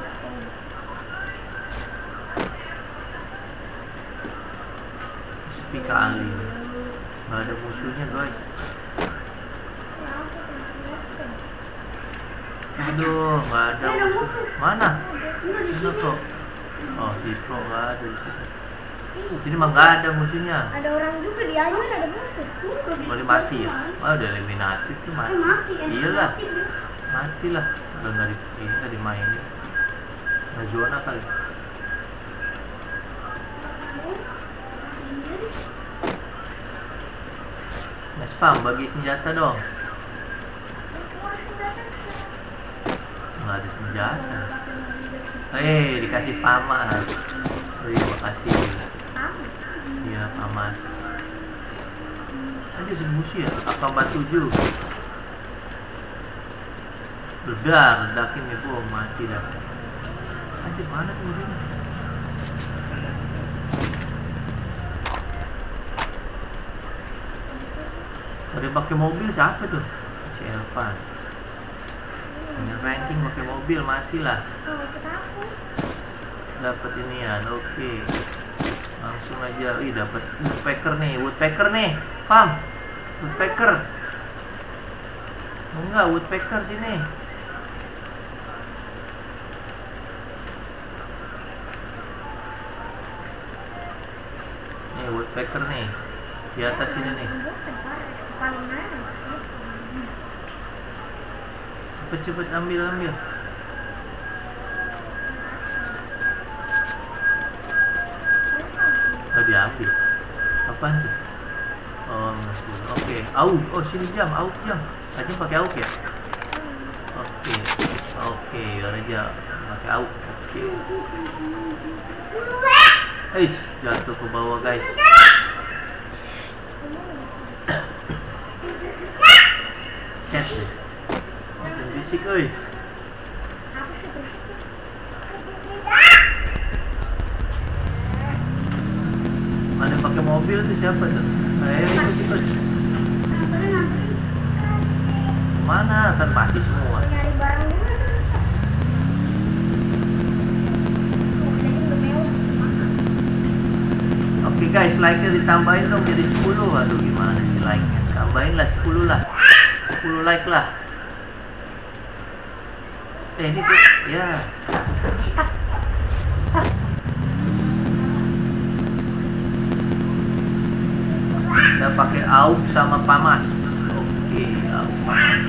Sepi kali. Nggak ada musuhnya guys. Aduh, nggak ada musuh. Mana? Enggak di Mana sini. kok? Oh si Pro nggak ada di sini. Di sini mah nggak ada musuhnya. Ada orang juga di air ada musuh. Tuh, udah di- Boleh mati ya? Oh udah eliminatif tuh Eh, mati. mati. eh, Iyalah, mati, dia. mati lah. Udah nggak di, iya, nggak dimainin. Nggak zona kali. Sendiri. Nggak spam, bagi senjata dong. Keluar senjata. Nggak ada senjata. Eh, dikasih pamas. Oh iya, makasih. Iya, pamas. Aja semusi ya, A K empat tujuh. Ledar, ledakin nih, bom, mati dah. Anjir, mana tuh musuhnya? Ada yang pakai mobil siapa tuh? Si Elvan. Punya ranking pakai mobil, matilah. Oh, nggak usah takut. Dapat inian, oke. Langsung aja, wih dapat woodpecker nih, woodpecker nih, pam, woodpecker. Oh, enggak, woodpecker sini. Nih woodpecker nih, di atas sini nih. Cepet-cepet ambil ambil. Oh diambil. Apaan tuh? Oh, oke. Auk. Oh sini jam, auk jam. Aja pakai auk ya? Oke. Oke, biar aja pakai auk. Oke. Eish, jatuh ke bawah guys. Set deh. Makin bisik euy. Apa sih berisik? Mana pakai mobil tuh siapa tuh? Ayo ikut ikut. Nganterin, nganterin. Mana? Kan mati semua. Nyari barang dulu tuh. Mobilnya udah mewah. Oke guys, like-nya ditambahin dong jadi sepuluh. Aduh gimana sih like-nya? Tambahin lah sepuluh lah. sepuluh like lah. Eh ini tuh ya. Kita pakai auk sama pamas. Oke, auk pamas.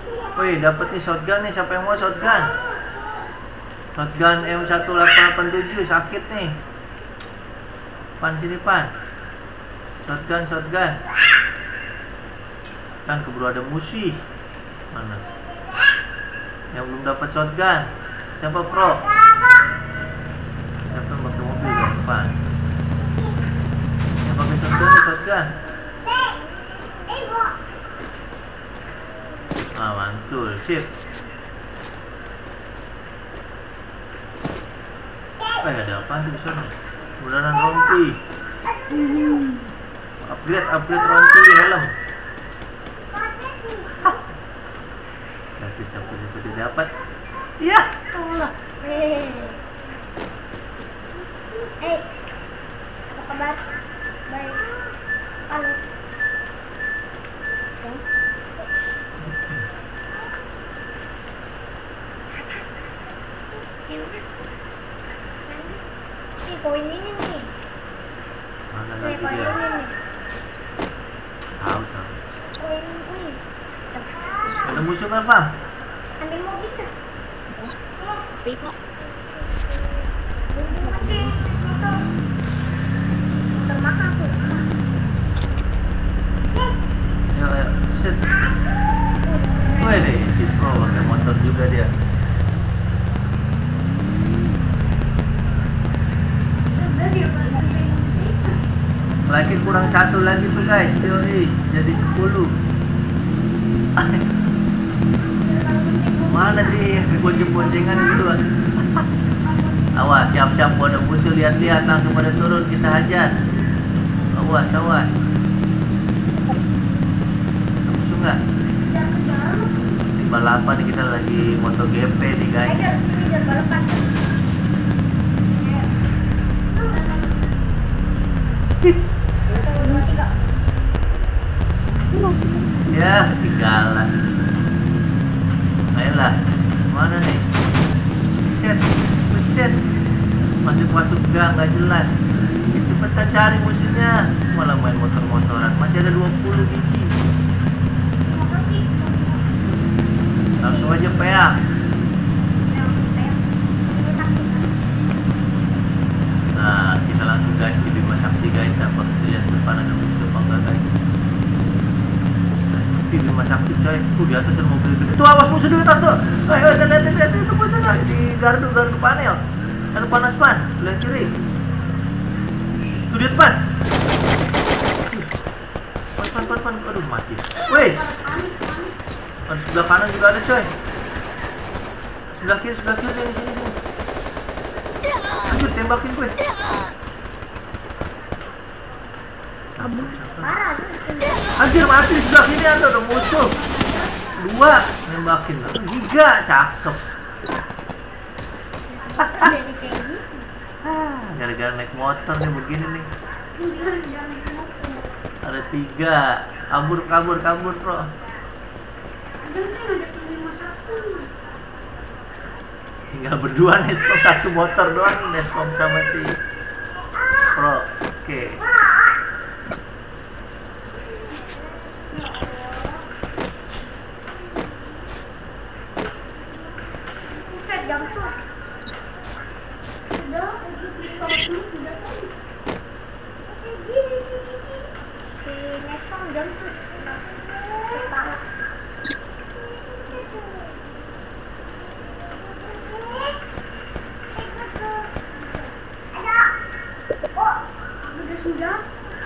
Wih, dapat nih shotgun nih. Siapa yang mau shotgun? Shotgun M satu delapan delapan tujuh sakit nih. Pan sini pan. Shotgun, shotgun. Kan keburu ada musuh. Mana? Yang belum dapat shotgun. Siapa pro? Siapa yang pakai mobil di depan? Yang pakai shotgun, nih, shotgun. Ah, mantul, sip. Eh, ada apa tuh di sana? Beneran rompi. Upgrade, upgrade rompi di helm. Nanti sampai seperti dapat. Iya, Allah. Eh, eh, apa kabar? Baik. Halo. Nih koin ini nih. Mana Nih lagi koin dia? ini nih. Tahu tahu. Koin ini. Ada musuh kan, Pam? Ambil mau kita. Tapi kok Bunting bunting motor. Motor mahal tuh. Ayo, ayo, set. Wih deh, si pro pakai motor juga dia. Sudah dia bunting bunting. Lagi kurang satu lagi tuh guys, yoi, jadi sepuluh. Mana sih bonceng-boncengan gitu? Awas, siap-siap ada musuh, lihat-lihat langsung pada turun, kita hajar. Awas, awas. Ada musuh nggak? Kejar-kejar. Di balapan nih, kita lagi MotoGP nih guys. Ajar sini jar balapan. Satu, dua, tiga. Ya, ketinggalan. Ayolah, mana nih? Set, set. Masuk-masuk gang, nggak jelas. Ya, cepetan cari musuhnya. Malah main motor-motoran. Masih ada dua puluh biji. Masukin. Langsung aja peak. Nah, kita langsung guys ke Bima Sakti guys. Apa kita lihat depan ada musuh apa enggak guys? Nah, sepi Bima Sakti coy. Tuh di atas ada mobil gede. Tuh awas musuh di atas tuh. Ayo, lihat, lihat, lihat, itu musuh coy. Di gardu, gardu panel. Gardu panas pan. Lihat kiri. Tuh di depan. Pas, pan, pan, pan. Aduh, mati. Wes. Di sebelah kanan juga ada coy. Sebelah kiri, sebelah kiri nih, sini, sini. Anjir, tembakin gue. Cakep, cakep. Parah tuh. Anjir, mati di sebelah kiri ada, ada musuh. Dua, nembakin. Tiga, cakep. Jadi kayak gitu. Ah, gara-gara naik motor nih begini nih. Tinggal jangan motor. Ada tiga. Kabur, kabur, kabur, bro. Jangan sih ngajakin lima satu. Tinggal berdua nespom satu motor doang, nespom sama si pro. Oke. Buset, jam shoot. Sudah, stop dulu sudah kan. Si Nestor jam shoot. Kepala. Sudah.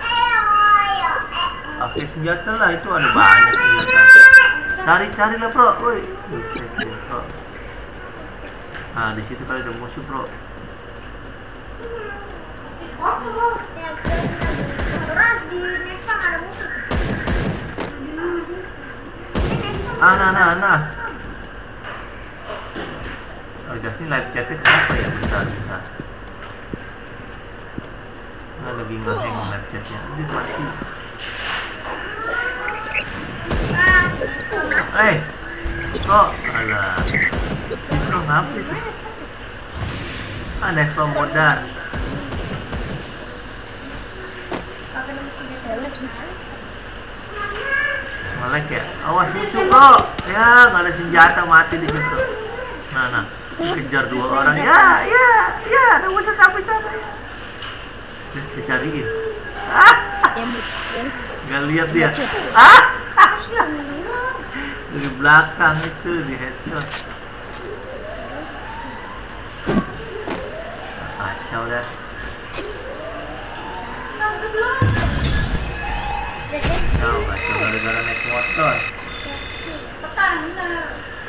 Pakai senjata lah, itu ada banyak senjata. Cari-cari lah bro, woi. Buset ya, bro. Nah di situ kali ada musuh bro. Ya, terus di Nespa ada musuh. Nah, nah, nah. Oh, gas ini live chatnya kenapa ya? Bentar, bentar. Nggak lagi nge-hang live chatnya. Ini pasti. Eh, kok? Alah. Si bro ngapa itu? Ada spam modal. Nge-lag ya. Awas musuh bro. Ya nggak ada senjata, mati di situ. Nah nah. Dikejar dua orang. Ya ya ya. Ada musuh sampai sana ya. Dicariin. Ah. Nggak lihat dia. Ah. Dari belakang itu di headshot. Kacau dah. Kacau, kacau gara-gara naik motor. Tekan, bener.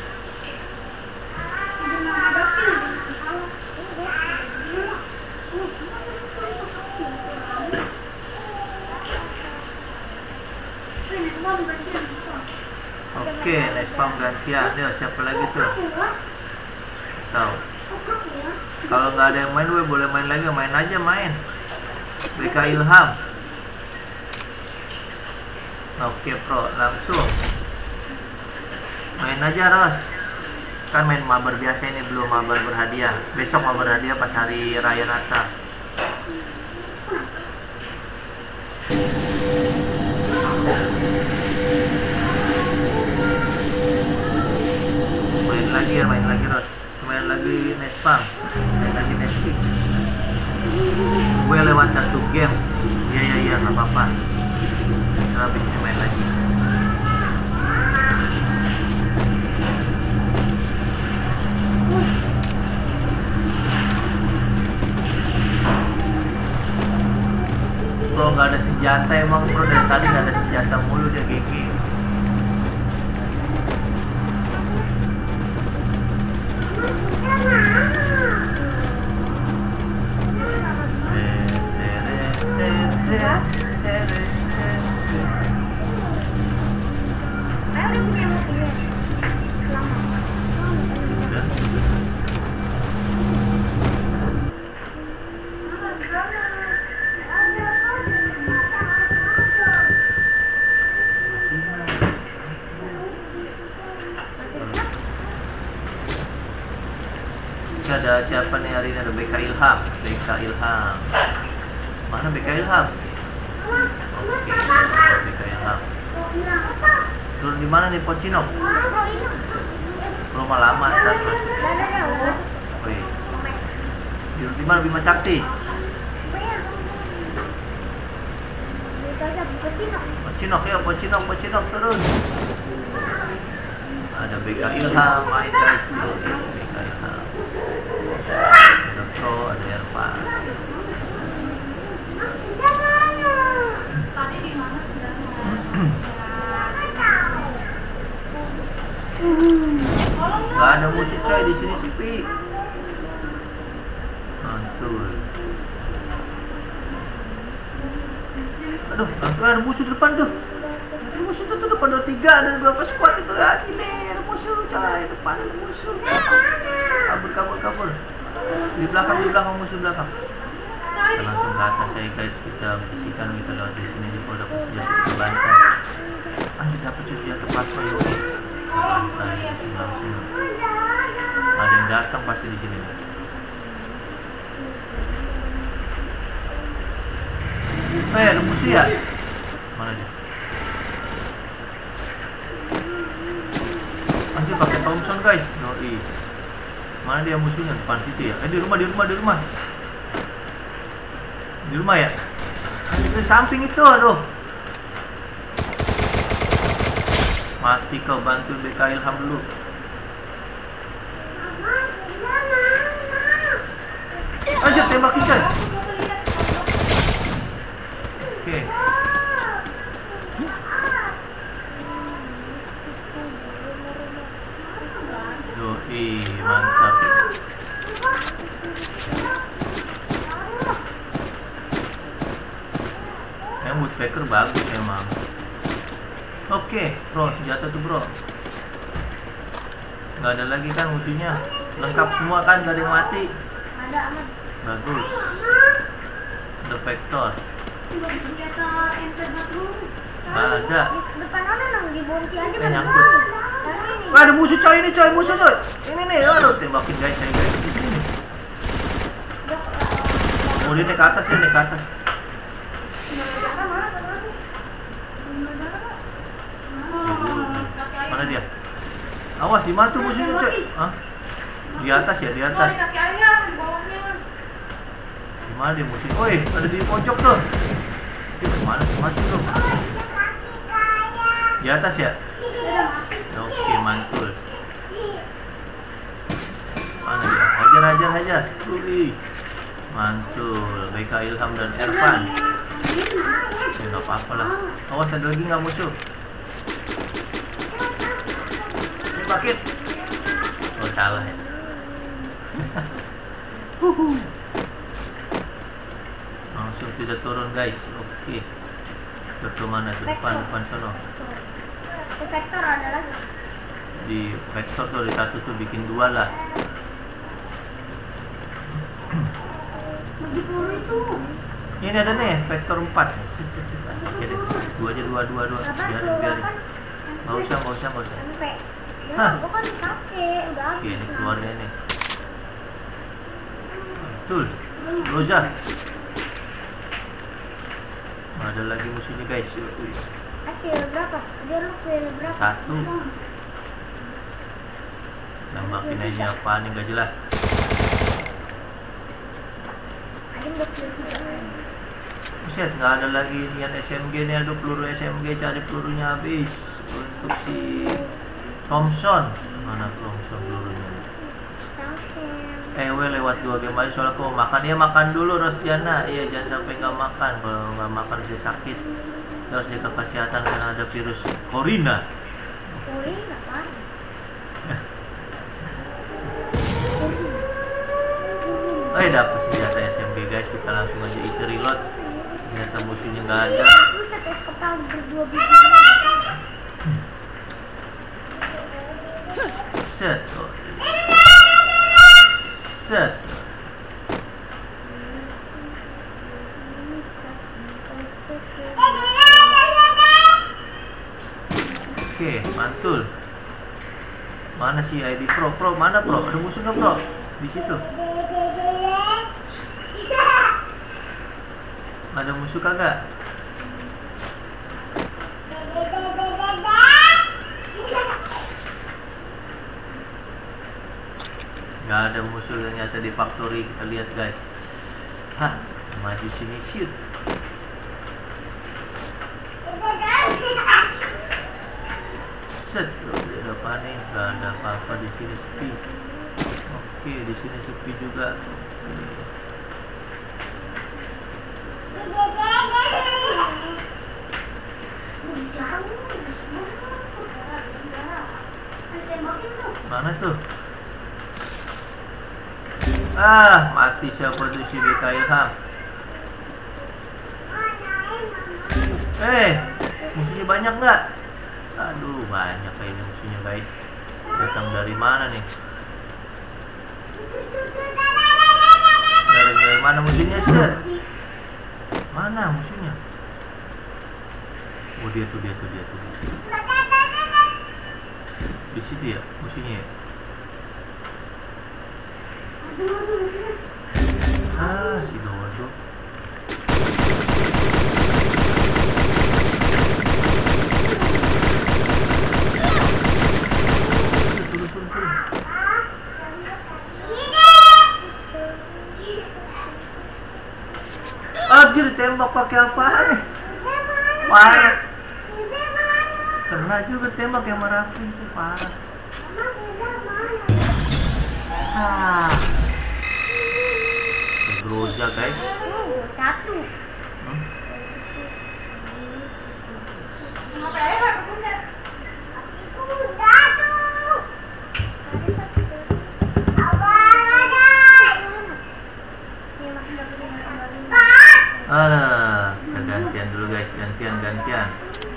Oke, next spam gantian. Dia siapa lagi tuh? Tahu. Kalau nggak ada yang main, gue boleh main lagi, main aja main. B K Ilham. Oke Pro, langsung main aja Ros. Kan main mabar biasa ini, belum mabar berhadiah. Besok mabar berhadiah pas hari Raya Natal. Main lagi ya, main lagi Ros. Main lagi Nespam, main lagi Nespik. Gue lewat satu game. Iya iya iya, nggak apa-apa. Habis ini main lagi. Bro nggak ada senjata emang bro, dari tadi nggak ada senjata mulu dia G G. Ada siapa nih hari ini? Ada B K Ilham. B K Ilham. Mana B K Ilham? Oke, B K Ilham. Turun di mana nih Pocinok? Rumah lama ntar masuk. Wih. Turun di mana Bima Sakti? Pocinok ya, Pocinok, Pocinok turun. Ada B K Ilham, main guys. B K Ilham. Ada Pro, ada Ervan. Tadi di mana sebenarnya? Gak ada musuh coy di sini, sepi. Mantul. Aduh, langsung ada musuh di depan tuh. Ada musuh tuh, tuh depan dua tiga, ada berapa squad itu ya? Gile, ada musuh coy, depan ada musuh. Kabur, kabur, kabur. Di belakang, di belakang musuh belakang. Kita langsung ke atas ya guys, kita bersihkan, kita lewat di sini. Kalau dapat senjata kita bantai. Anjir, dapat cus senjata plasma Yoi. Kita bantai di sini langsung. Ada yang datang pasti di sini. Eh, ada musuh ya? Mana dia? Anjir, pakai Thompson guys. Yoi. Mana dia musuhnya? Depan situ ya? Eh, di rumah, di rumah, di rumah. Di rumah ya? Di samping itu, aduh. Mati kau, bantuin B K Ilham dulu. Anjir, tembakin coy. Oke. Yoi, mantap. Yang woodpecker bagus emang. Oke, bro, senjata tuh bro. Nggak ada lagi kan musuhnya. Lengkap semua kan, nggak ada yang mati. Ada aman. Bagus. Ada vektor. Senjata M P empat puluh. Nggak ada. Di depan mana nang dibonti aja Eh, kan. nyangkut. Wah, ada musuh coy ini coy, musuh coy. Ini nih, aduh, tembakin guys, saya guys di sini. Oh, dia naik ke atas ya, naik ke atas. Mana dia? Awas di mana tuh musuhnya, Cek? Hah? Di atas ya, di atas. Di kaki ayam, di bawahnya. Di mana dia musuhnya? Woi, ada di pojok tuh. Cek, mana? Mati tuh. Di atas ya? Oke, mantul. Mana dia? Hajar, hajar, hajar. Wih, mantul. B K Ilham dan Ervan. Ya nggak apa-apa lah. Awas, ada lagi nggak musuh? Tembakin. Oh, salah ya. Langsung tidak turun guys. Oke. Udah ke mana tuh? Depan, depan sono. Di vektor ada lagi. Di vektor tuh ada satu tuh, bikin dua lah. Bagi peluru itu. Ini ada nih vektor empat. Sit, sit, sit. Oke deh. Dua aja, dua, dua, dua. Biarin, biarin. Nggak usah, nggak usah, nggak usah. Sampai. Ya, Hah? gua kan pakai, udah Oke, habis. ini nah. keluarnya nih. Betul. Roza. Ada lagi musuhnya guys. Wih. Oke, berapa? Dia lu ke berapa? Satu. Nambakin aja apa nih nggak jelas. Ada yang buat kill juga. Buset, nggak ada lagi nian S M G nih. Aduh, peluru S M G, cari pelurunya habis. Untuk si Thompson. Mana Thompson pelurunya? Eh, we lewat dua game aja soalnya aku mau makan. Ya makan dulu Rostiana. Iya, jangan sampai nggak makan. Kalau nggak makan bisa sakit. Terus jaga kesehatan karena ada virus corona. Uri, apa? Oh ya, dapet senjata S M G guys. Kita langsung aja isi reload. Ternyata musuhnya nggak ada. Lu satu kepala berdua biji. Set. Oh. Set. Oke, mantul. Mana si I D Pro? Pro mana Pro? Ada musuh nggak Pro? Di situ. Ada musuh kagak? Gak ada musuh ternyata di factory. Kita lihat guys. Hah, maju sini shoot. Set, oh, ada apa nih? Gak ada apa-apa di sini, sepi. Oke, di sini sepi juga. Oke. Mana tuh? Ah, mati siapa tuh si B K Ilham? Eh, musuhnya banyak nggak? Aduh, banyak kayaknya musuhnya guys. Datang dari mana nih? Dari, dari mana musuhnya, Set? Mana musuhnya? Oh, dia tuh, dia tuh, dia tuh, dia tuh. Di situ ya musuhnya ya? Ah, si Dodo. Turun, turun, turun. Anjir, tembak pakai apaan nih? Parah. Kena juga tembak yang Rafli itu, parah. Ah. Groza guys. Tuh, satu. Hmm? Apa ya, Pak? Bunda? Udah tuh. Ada satu. Apa ada? Ini masih dapat yang kembali. Alah, kita gantian dulu guys, gantian gantian.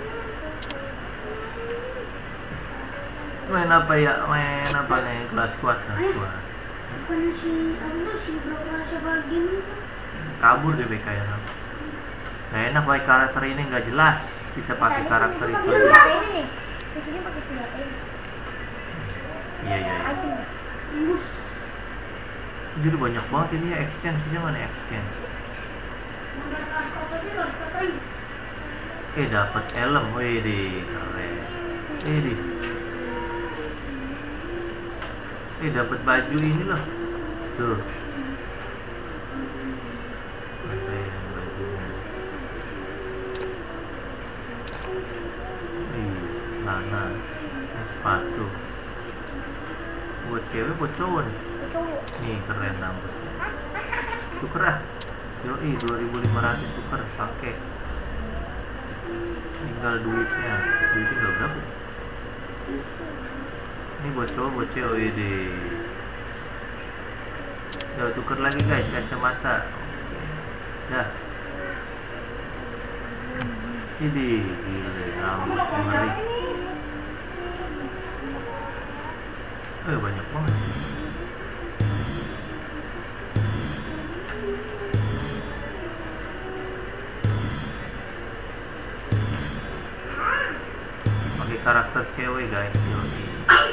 Main apa ya? Main apa nih? Kelas squad, kelas squad. Bukannya si apa tuh si berapa siapa game? Kabur deh B K ya. Nah, enak pakai karakter ini nggak jelas. Kita pakai karakter itu. Pakai senjata ini nih. Di sini pakai senjata ini. Iya iya. iya. Item. Mus. Jadi banyak banget ini ya exchange. Jangan exchange. Eh, dapat elem, wih di keren. Eh di. Eh dapat baju ini loh. Tuh. Apa yang bajunya? Ih, celana, ini sepatu. Buat cewek, buat cowok nih. Cowok. Nih keren rambutnya. Tuker ah. Yoi dua ribu lima ratus tuker pakai. Tinggal duitnya. Duitnya tinggal berapa? Ini buat cowok, buat cewek deh. Udah tuker lagi guys kacamata. Dah. Ini gila rambut ngeri. Eh banyak banget. Pakai karakter cewek guys. Yoi.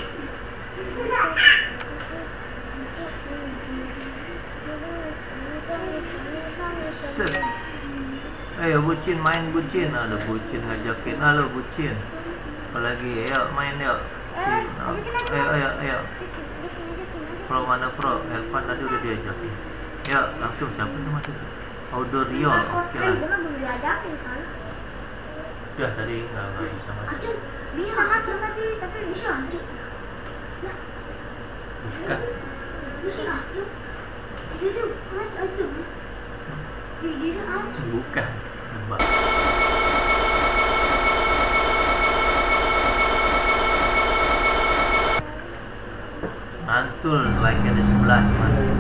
Set. Ayo bucin main bucin. Ada bucin ngajakin. Halo bucin. Apalagi ayo main yuk. Si, oh. Ayo ayo ayo. Pro mana pro? Elvan tadi udah diajakin. Ya langsung siapa tuh masuk? Audorio. Oke lah. Udah tadi nggak nggak bisa masuk. Acun bisa masuk tapi tapi bisa Acun. Ya. Bukan. Bisa Acun. Jadi kan Acun. Jadi Acun. Bukan. Mbak. Mantul, like-nya ada sebelas mantul.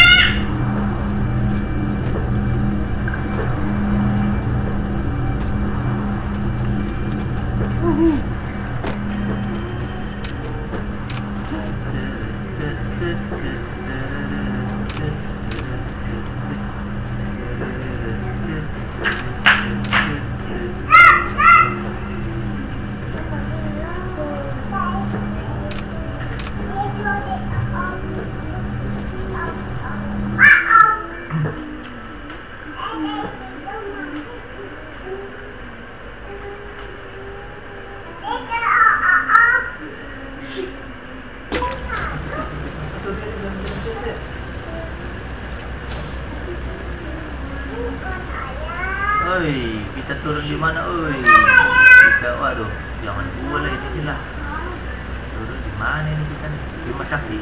Oi, kita turun di mana? Oi, kita waduh, jangan boleh ini lah. Turun di mana ini kita nih? Di Bima Sakti.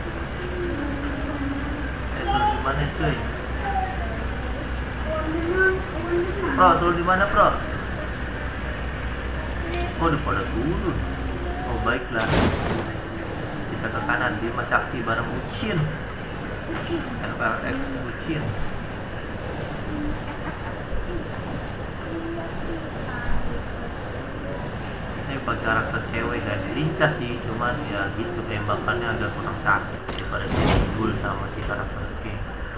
Eh, turun di mana cuy? Pro, turun di mana pro? Oh, udah pada turun. Oh baiklah. Kita ke kanan Bima Sakti bareng Bucin. L R X Bucin. Pakai karakter cewek guys, lincah sih, cuman ya gitu tembakannya agak kurang sakit daripada si Gul sama si karakter King.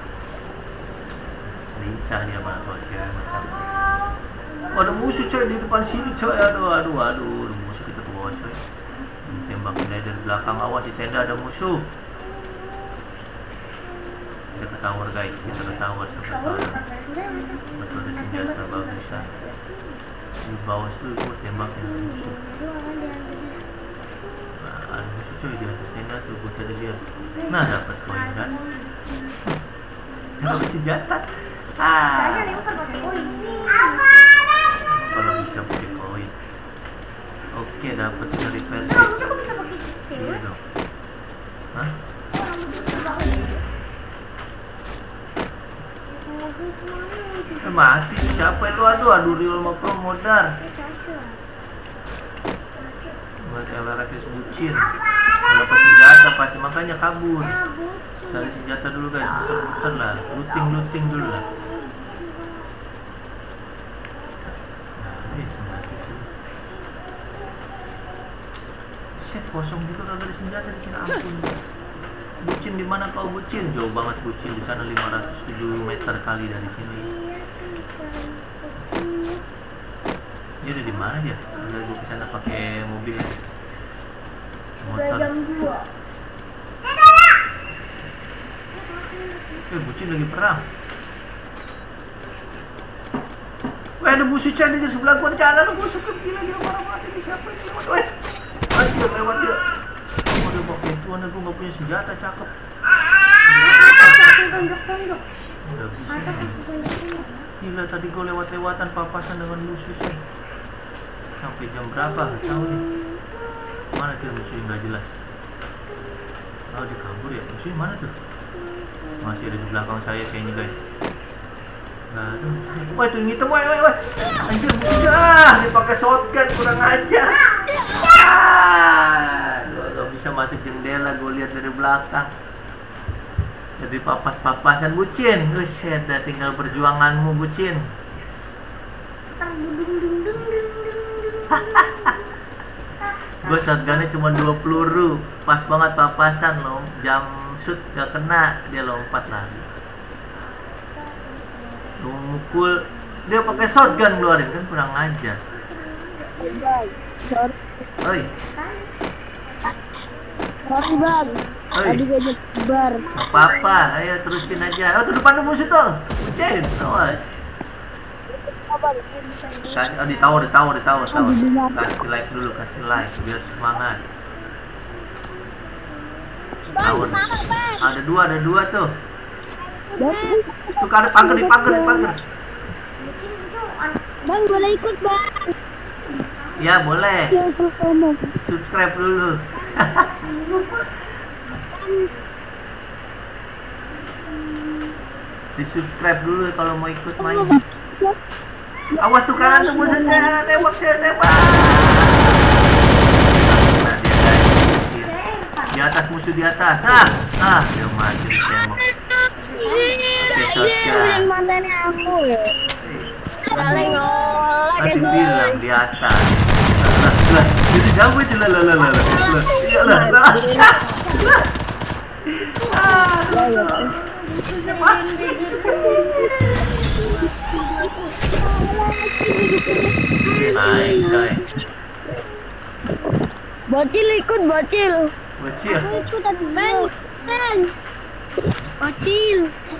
Lincah dia mah kalau cewek macam. Oh, ada musuh coy di depan sini coy, aduh aduh aduh, ada musuh kita bawa coy. Tembakin dari belakang, awas di tenda ada musuh. Kita ke tower guys, kita ke tower sebentar. Betul ada senjata bagusan. Di bawah itu gue tembakin musuh. Nah, ada musuh coy di atas tenda tuh, gue tadi lihat. Nah dapat koin kan? Dapat senjata. Ah. Kalau bisa pakai koin. Oke dapat dari repair. Kamu bisa pakai cewek? Iya dong. Hah? Eh mati siapa itu? Aduh aduh Riol mau pro modar. Buat L R X Bucin. Dapat senjata pasti makanya kabur. Cari senjata dulu guys, muter-muter lah, looting-looting dulu lah. Nah, eh senjata sih. Set kosong juga kagak ada senjata di sini, ampun. Bucin di mana kau Bucin? Jauh banget Bucin, di sana lima ratus tujuh meter kali dari sini. Dia ada di mana dia? Biar gue kesana pakai mobil motor. jam dua. Eh Bucin lagi perang. Weh ada musuh coy di sebelah gua, jalan lu musuh, gila gila parah banget ini, siapa ini lewat? Weh anjir lewat dia. Oh dia bawa itu mana gue nggak punya senjata cakep. Atas langsung tonjok-tonjok. Udah bisa. Atas langsung tonjok-tonjok. Gila tadi gue lewat-lewatan papasan dengan musuh cuy. Sampai jam berapa? Gak tahu nih. Mana tuh musuhnya nggak jelas. Oh dia kabur ya. Musuhnya mana tuh? Masih ada di belakang saya kayaknya guys. Nggak ada musuhnya. Wah itu yang hitam. Wah wah wah. Anjir musuhnya. Ah dia pakai shotgun kurang ajar. Ah, gue gak bisa masuk jendela. Gue lihat dari belakang. Jadi papas-papasan bucin. Buset dah tinggal perjuanganmu bucin. Gue shotgunnya cuma dua peluru. Pas banget papasan loh. Jam shoot gak kena. Dia lompat lagi. Gue mukul. Dia pakai shotgun keluarin kan kurang ajar. Oi. Sorry bang. Oi. Tadi gue nyebar. Gak apa-apa. Ayo terusin aja. Oh tuh depan tuh musuh tuh. Bucin. Awas. Kasih, oh di tower, di tower, di tower, tower. Kasih like dulu, kasih like biar semangat. Tower. Ada dua, ada dua tuh. Tuh ada pagar, di pagar, di pagar. Bang boleh ikut bang. Ya boleh. Subscribe dulu. Di subscribe dulu kalau mau ikut main. Awas tuh kanan tuh musuh cewek, tembak cewek, tembak. Nah dia guys, di atas musuh di atas. Nah, nah dia mati ditembak. Oke shotgun. Mantannya aku. Saling nolak Tadi ya bilang di atas. Lah, lah, itu siapa itu lah lah lah lah lah. Ya lah lah. Ah, musuhnya mati. Naik coy. Bocil ikut bocil. Bocil. Aku ikutan bang. Bang. Bocil.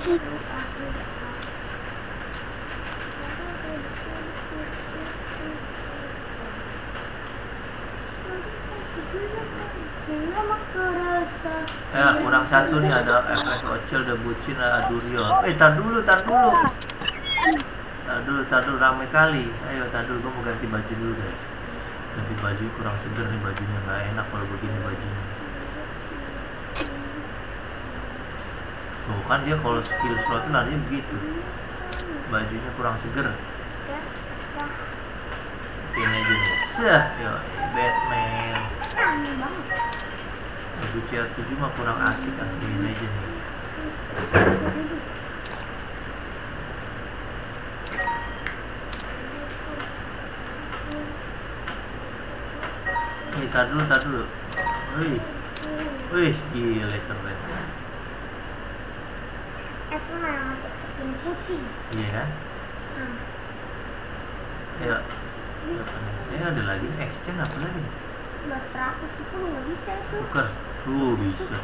Ya kurang satu nih ada efek Ocel, ada Bucin, ada Durion. Eh tar dulu, tar dulu. Tar dulu, tar dulu rame kali. Ayo tar dulu, gue mau ganti baju dulu guys. Ganti baju kurang seger nih bajunya, nggak enak kalau begini bajunya. Tuh kan dia kalau skill slot nanti begitu. Bajunya kurang seger. Ini aja nih. Seh, yo Batman. Baju C R tujuh mah kurang asik kan, ini aja nih. Nih, tar dulu, tar dulu. Wih, wih, gila keren. Aku mau masuk skin kucing. Iya kan? Hmm. Ya, ya ada lagi nih, exchange apa lagi nih? Udah seratus itu nggak bisa itu. Tuker, tuh bisa.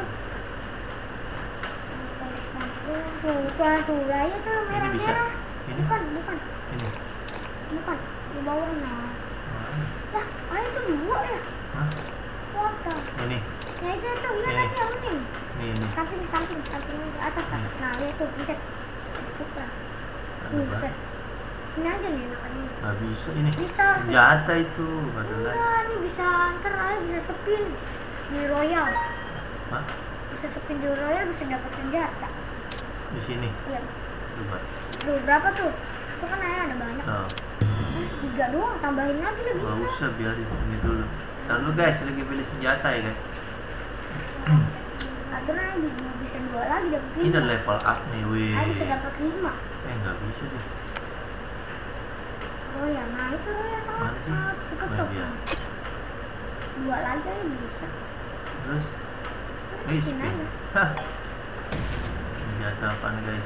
Tuh, tuh, tuh, ya tuh Ini bisa. merah-merah. Ini, Bukan, bukan, ini. bukan. Di bawahnya. Mana? Lah, ah itu dua ya. Hah? Foto. Ini, Ya itu tuh, ya Ini. tadi yang ini. ini, ini. Samping, samping, samping atas, atas. Nah, ya tuh, pencet. Tukar. Ada Buset. apa? Ini aja nih enakan ini. Nggak bisa ini. Bisa. Senjata itu, nggak ada lagi. Enggak, ini bisa ntar aja bisa spin di Royal. Hah? Bisa spin di Royal bisa dapat senjata. Di sini. Iya. Coba. Tuh berapa tuh? Itu kan ayah ada banyak. Nah, Tiga doang, tambahin lagi lah nggak bisa. usah biarin ini dulu. Ntar dulu guys, lagi pilih senjata ya guys. Aturan aja bisa dua lagi dapat Ini udah lima. level up nih, wih. Ayah bisa dapat lima. Eh nggak bisa deh. Royal, nah itu Royal tengah. Mana sih? Dekat Nah, cok. dia. Dua lagi aja bisa. Terus, Terus wih spin spin. aja. Hah. Senjata apaan guys?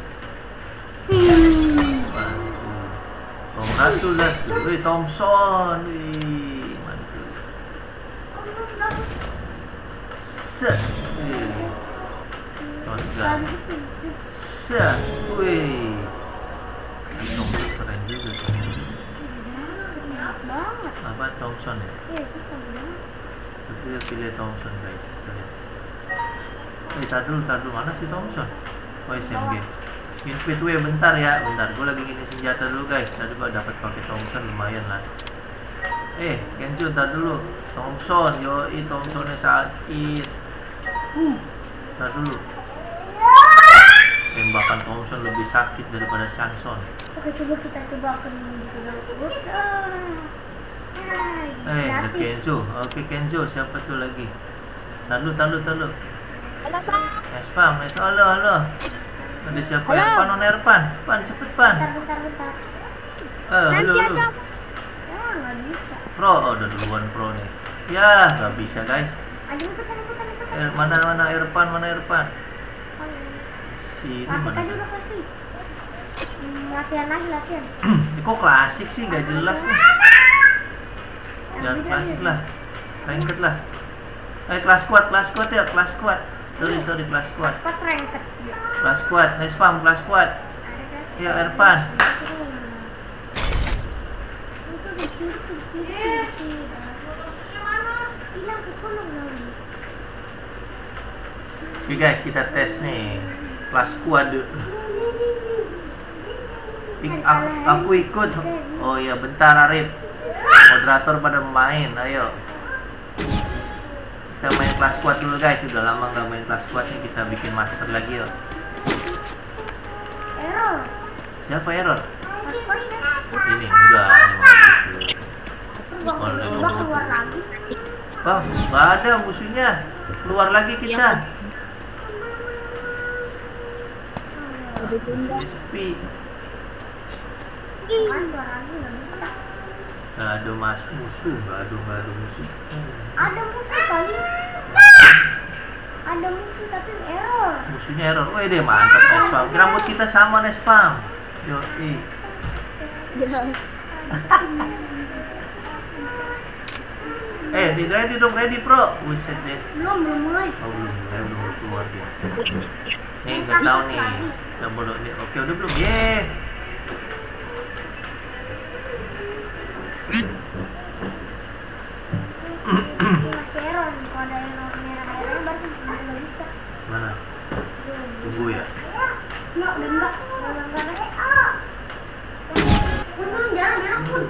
Wah, tuh. Congrats lah tuh. Wih Thompson, wih mantul. Oh belum dapat. Set, wih. Shotgun. Habis itu. Terus Set, wih. Thompson keren juga. enak banget. Apa Thompson ya? Iya itu kan udah. Berarti dia pilih Thompson guys. Kita lihat. Kita dulu, tar dulu. Mana si Thompson? Oh, S M G. Invite W bentar ya, bentar. Gue lagi gini senjata dulu guys. Tadi gue dapat pakai Thompson lumayan lah. Eh, Kenzo ntar dulu. Thompson, yoi Thompsonnya sakit. Uh, ntar dulu. Tembakan Thompson lebih sakit daripada Sanson. Oke, coba kita coba ke sudah terus. Eh, ada Kenzo. Oke, Kenzo. Siapa tuh lagi? Ntar dulu, ntar dulu, ntar dulu. Halo, Bang. Espam, es halo, halo. Ada siapa? Erpan, non Erpan. Pan, cepet Pan. Bentar, bentar, bentar. Eh, halo, Nanti halo. aja. Ya, nggak bisa. Pro, oh, udah duluan pro nih. Ya, nggak bisa guys. Ayo, ikutan, ikutan, ikutan. Eh, mana mana Erpan, mana Erpan? Sini Klasik mana? aja udah klasik. Hmm, latihan lagi, latihan. Ini kok klasik sih, nggak jelas nih. Yang Jangan beda klasik aja. lah, ranked lah. Eh, kelas kuat, kelas kuat ya, kelas kuat. Sorry, sorry, kelas kuat. Spot ranked. Ya. Kelas kuat, nice spam, kelas kuat. Ada kan? Ya, Erpan. Itu dikit, dikit, dikit. Hilang ke kolom lagi. Oke guys, kita tes nih. Kelas kuat. Ik- aku, aku ikut. Oh iya, bentar Arif. Moderator pada main, ayo. Kita main kelas kuat dulu guys. Udah lama nggak main kelas kuat nih, kita bikin master lagi yuk. Error. Siapa error? Mas Spot kan? Ini enggak, ini mah gitu. Gua gua keluar lagi. Oh, nggak ada musuhnya. Keluar lagi kita. Musuhnya sepi. Kan keluar lagi nggak bisa. Nggak ada mas musuh, nggak ada nggak ada musuh. Ada musuh kali. Ada musuh tapi error. Musuhnya error. Wih deh mantap Nespam. Rambut kita sama Nespam. Yoi. Eh, di ready dong, ready bro. Wiset deh. Belum, belum mulai. Oh belum, saya belum keluar dia. Nih nggak tahu nih. Kita bodoh nih. Oke udah belum? Ye. Masih error. Kalau ada error merah-merahnya baru nggak bisa. Mana? Tunggu ya. Enggak, udah enggak. Udah enggak ada. Pun pun jarang berak pun.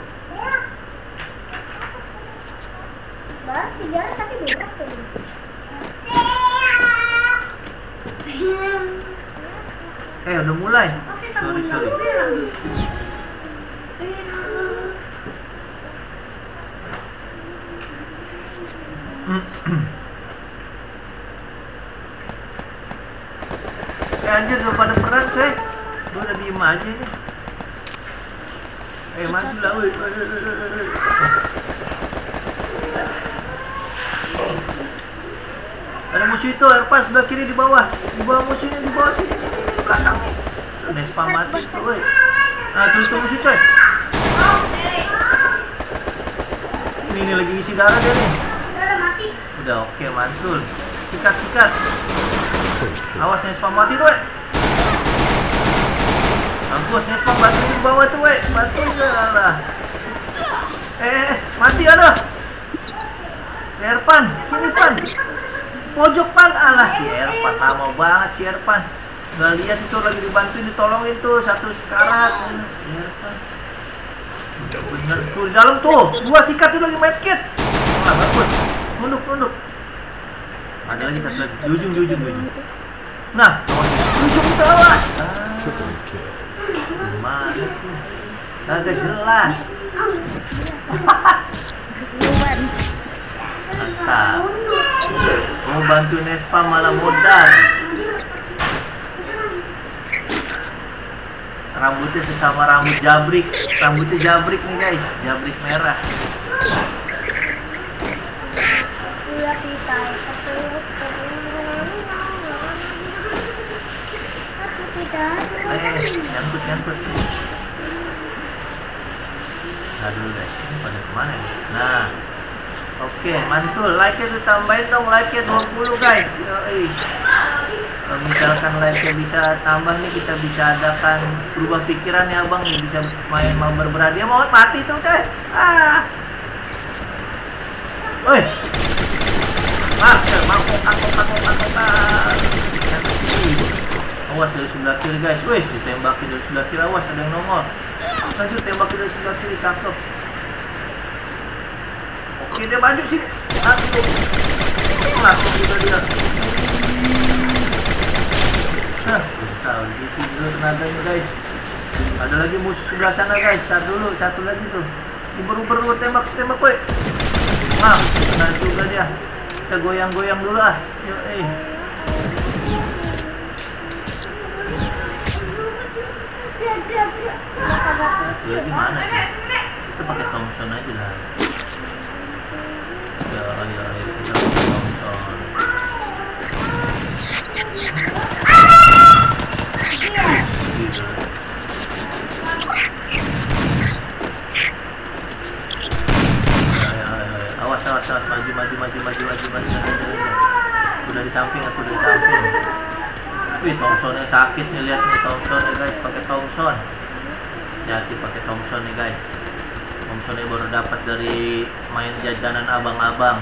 Baru sih jarang tapi berak tuh. Eh udah mulai. Oke, Sorry sama sorry. berak. Eh anjir udah pada perang coy. Gue udah diem aja nih. Eh maju lah woi. Woi, woi, woi, woi, woi. Ada musuh itu, Erpas sebelah kiri di bawah. Di bawah musuhnya, di bawah sini, di belakang nih. Nespam mati tuh woi. Nah tuh itu musuh coy. Ini, ini lagi isi darah dia nih. Udah mati. Udah oke mantul. Sikat sikat. Awas Nespam mati tuh woi. Bagus Nespam batu di bawah tuh woi. Batu enggak lah. Eh mati aduh. Erpan, sini Pan. Pojok Pan, alah si Erpan, lama banget si Erpan. Gak lihat itu lagi dibantuin, ditolongin tuh satu sekarat. Eh, si Erpan. Udah bener tuh di dalam tuh, dua sikat itu lagi medkit. Nah bagus, nunduk nunduk. Ada lagi satu lagi, di ujung di ujung di ujung. Nah, awas di ujung itu awas. Ah, gimana sih? Agak jelas. Mantap. Mau bantu Nespam malah modal. Rambutnya sesama rambut jabrik. Rambutnya jabrik nih guys, jabrik merah. Iya kita Eh, nyangkut nyangkut. Nah dulu guys, ini pada kemana nih? Nah, oke, mantul. Like-nya tuh tambahin dong, like-nya dua puluh guys. Yoi. Kalau misalkan like-nya bisa tambah nih, kita bisa adakan berubah pikiran ya abang nih, bisa main mabar berhadiah. Mau mati tuh coy. Ah. Woi. Master, mangkok, mangkok, mangkok, mangkok. kiri guys. Wih, ditembakin dari sebelah kiri, awas ada yang nongol. Lanjut tembakin dari sebelah kiri, cakep. Oke, dia maju sini. Aduh. Langsung juga dia. Hah, tahu di sini dulu tenaganya guys. Ada lagi musuh sebelah sana guys. Tar dulu, satu lagi tuh. Uber-uber tembak, tembak woi. Nah, kena juga dia. Kita goyang-goyang dulu ah. Yuk, eh. Satu lagi mana tuh? Kita pakai Thompson aja lah. Ya, ayo, ayo kita pakai Thompson. Gitu. Awas, awas, awas, maju, maju, maju, maju, maju, maju, maju. Udah di samping, aku udah di samping. Wih, Thompsonnya sakit nih, lihat nih Thompson nih guys, pakai Thompson. Hati pakai Thompson nih guys. Thompsonnya baru dapat dari main jajanan abang-abang.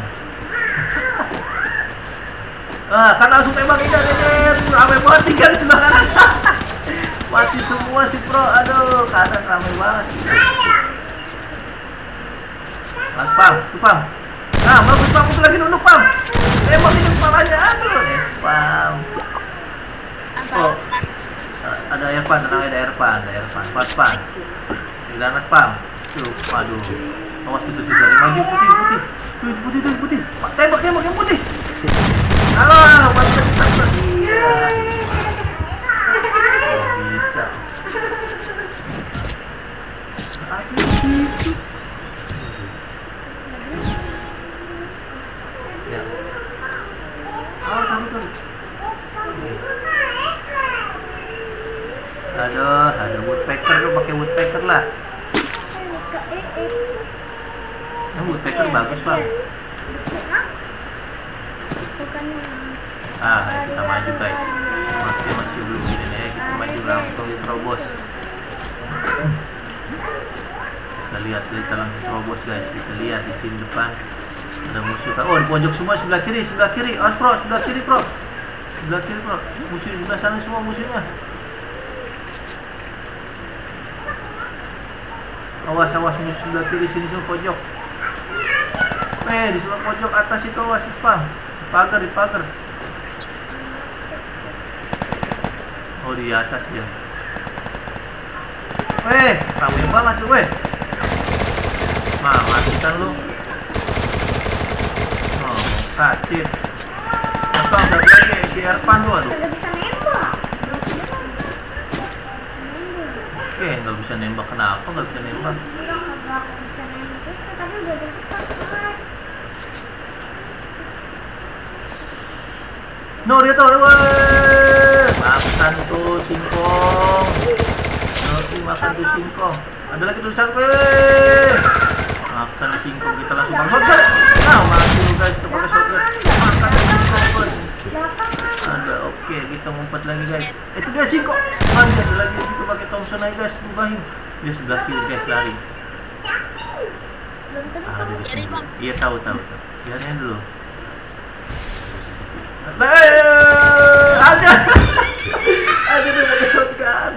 Ah, kan langsung tembak aja nih, rame banget tinggal di sebelah kanan. Mati semua si Pro, aduh, kanan rame banget. Mas Pam, tuh Pam. Nah, bagus Pam, itu lagi nunduk Pam. Tembak ini kepalanya, aduh, Nes Pam. Oh, ada Erpan, tenang ada Erpan, ada Erpan, pas Pam. Silanat Pam. Tuh, aduh. Awas tuh tuh tuh dari maju putih putih. Tuh putih tuh putih. Tembak tembak yang putih. Alah, mati bisa lagi. Oh, bisa. Aduh, situ. Ya. Ah, tahu tahu. Aduh, ada woodpecker lu pakai woodpecker lah. Yang woodpecker bagus bang. Ah, ayo kita maju guys. Masih masih belum ini ya, kita maju langsung terobos. Kita lihat bisa langsung terobos guys. Kita lihat di sini depan ada musuh. Oh, di pojok semua sebelah kiri, sebelah kiri. Awas Pro, sebelah kiri Pro. Sebelah kiri Pro. Musuh sebelah sana semua musuhnya. Awas awas musuh sebelah kiri sini semua pojok. Eh di sebelah pojok atas itu awas spam. Pagar di pagar. Oh di atas dia. Weh, ramai banget tuh weh. Nah, matikan lu. Oh, kacir. Mas Bang, satu lagi si Erpan tuh aduh. Nggak bisa nembak. Oke, nggak bisa nembak. Kenapa nggak bisa nembak? Nggak bisa nembak itu, tapi udah dekat. No, dia tuh, weh. Makan tuh singkong. Nanti makan tuh singkong. Ada lagi tulisan, weh. Makan singkong kita langsung bang shotgun. Nah, mati lu guys, kita pakai shotgun. Makan singkong guys. Ada, oke, kita ngumpet lagi guys. Itu dia singkong. Anjir, ada lagi singkong pakai Thompson aja guys, bubahin. Dia sebelah kiri guys, lari. Ah, ada di sini. Iya tahu tahu tahu. Biarnya dulu. Eh, aja, aja dia pakai shotgun.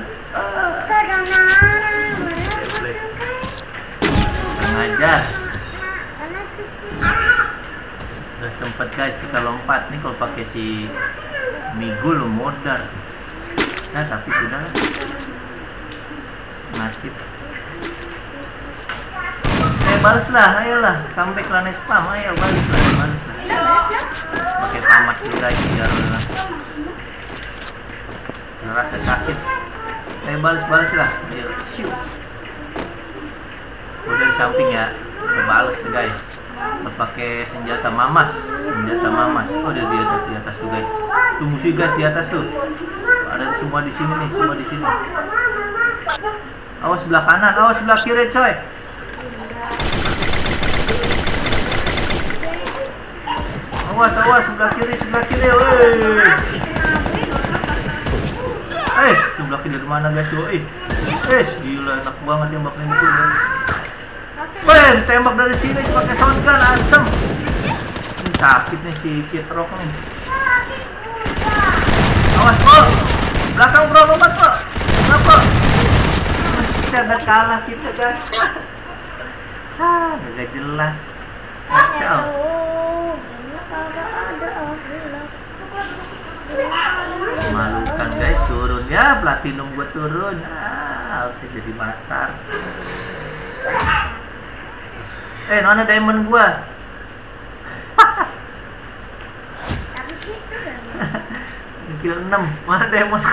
Ngajar. Udah sempet guys kita lompat nih kalau pakai si Migul lo modar. Nah tapi sudah lah. Nasib. Eh balas lah, ayolah, comeback lah spam, ayo balik lah, balas lah. Pakai pamas dulu guys biar ngerasa sakit. Eh balas-balas lah, ayo siu. Udah di samping ya, kita balas nih guys. Kita pakai senjata mamas, senjata mamas. Oh dia di atas, di atas tuh guys. Tuh musuh guys di atas tuh. Ada semua di sini nih, semua di sini. Awas sebelah kanan, awas sebelah kiri coy. Awas, awas, sebelah kiri, sebelah kiri, woi. Eh, sebelah kiri dari mana guys, woi. Eh, gila enak banget yang bakal itu ya. Woi, ditembak dari sini pakai shotgun, asem. Ini sakit nih si Kid Rock nih. Awas bro, belakang bro, lompat bro. bisa nggak kalah kita guys. Ah, nggak jelas. Kacau. Malukan guys, turun ya, platinum gue turun. Ah, harusnya jadi master. Eh, mana diamond gua? Habis gitu kan. Kill enam, mana diamond?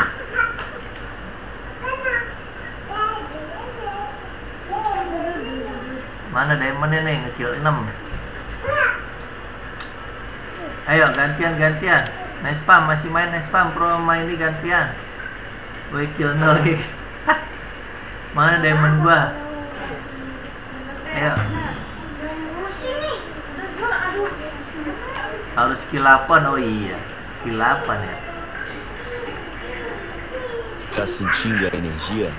Mana diamondnya nih, ngekill enam. Ayo gantian gantian. Nice spam, masih main nice spam, pro main ini gantian. Gue kill nol lagi. Mana diamond gua? Ayo. Harus kill delapan, oh iya. Kill delapan ya. Tá sentindo a energia?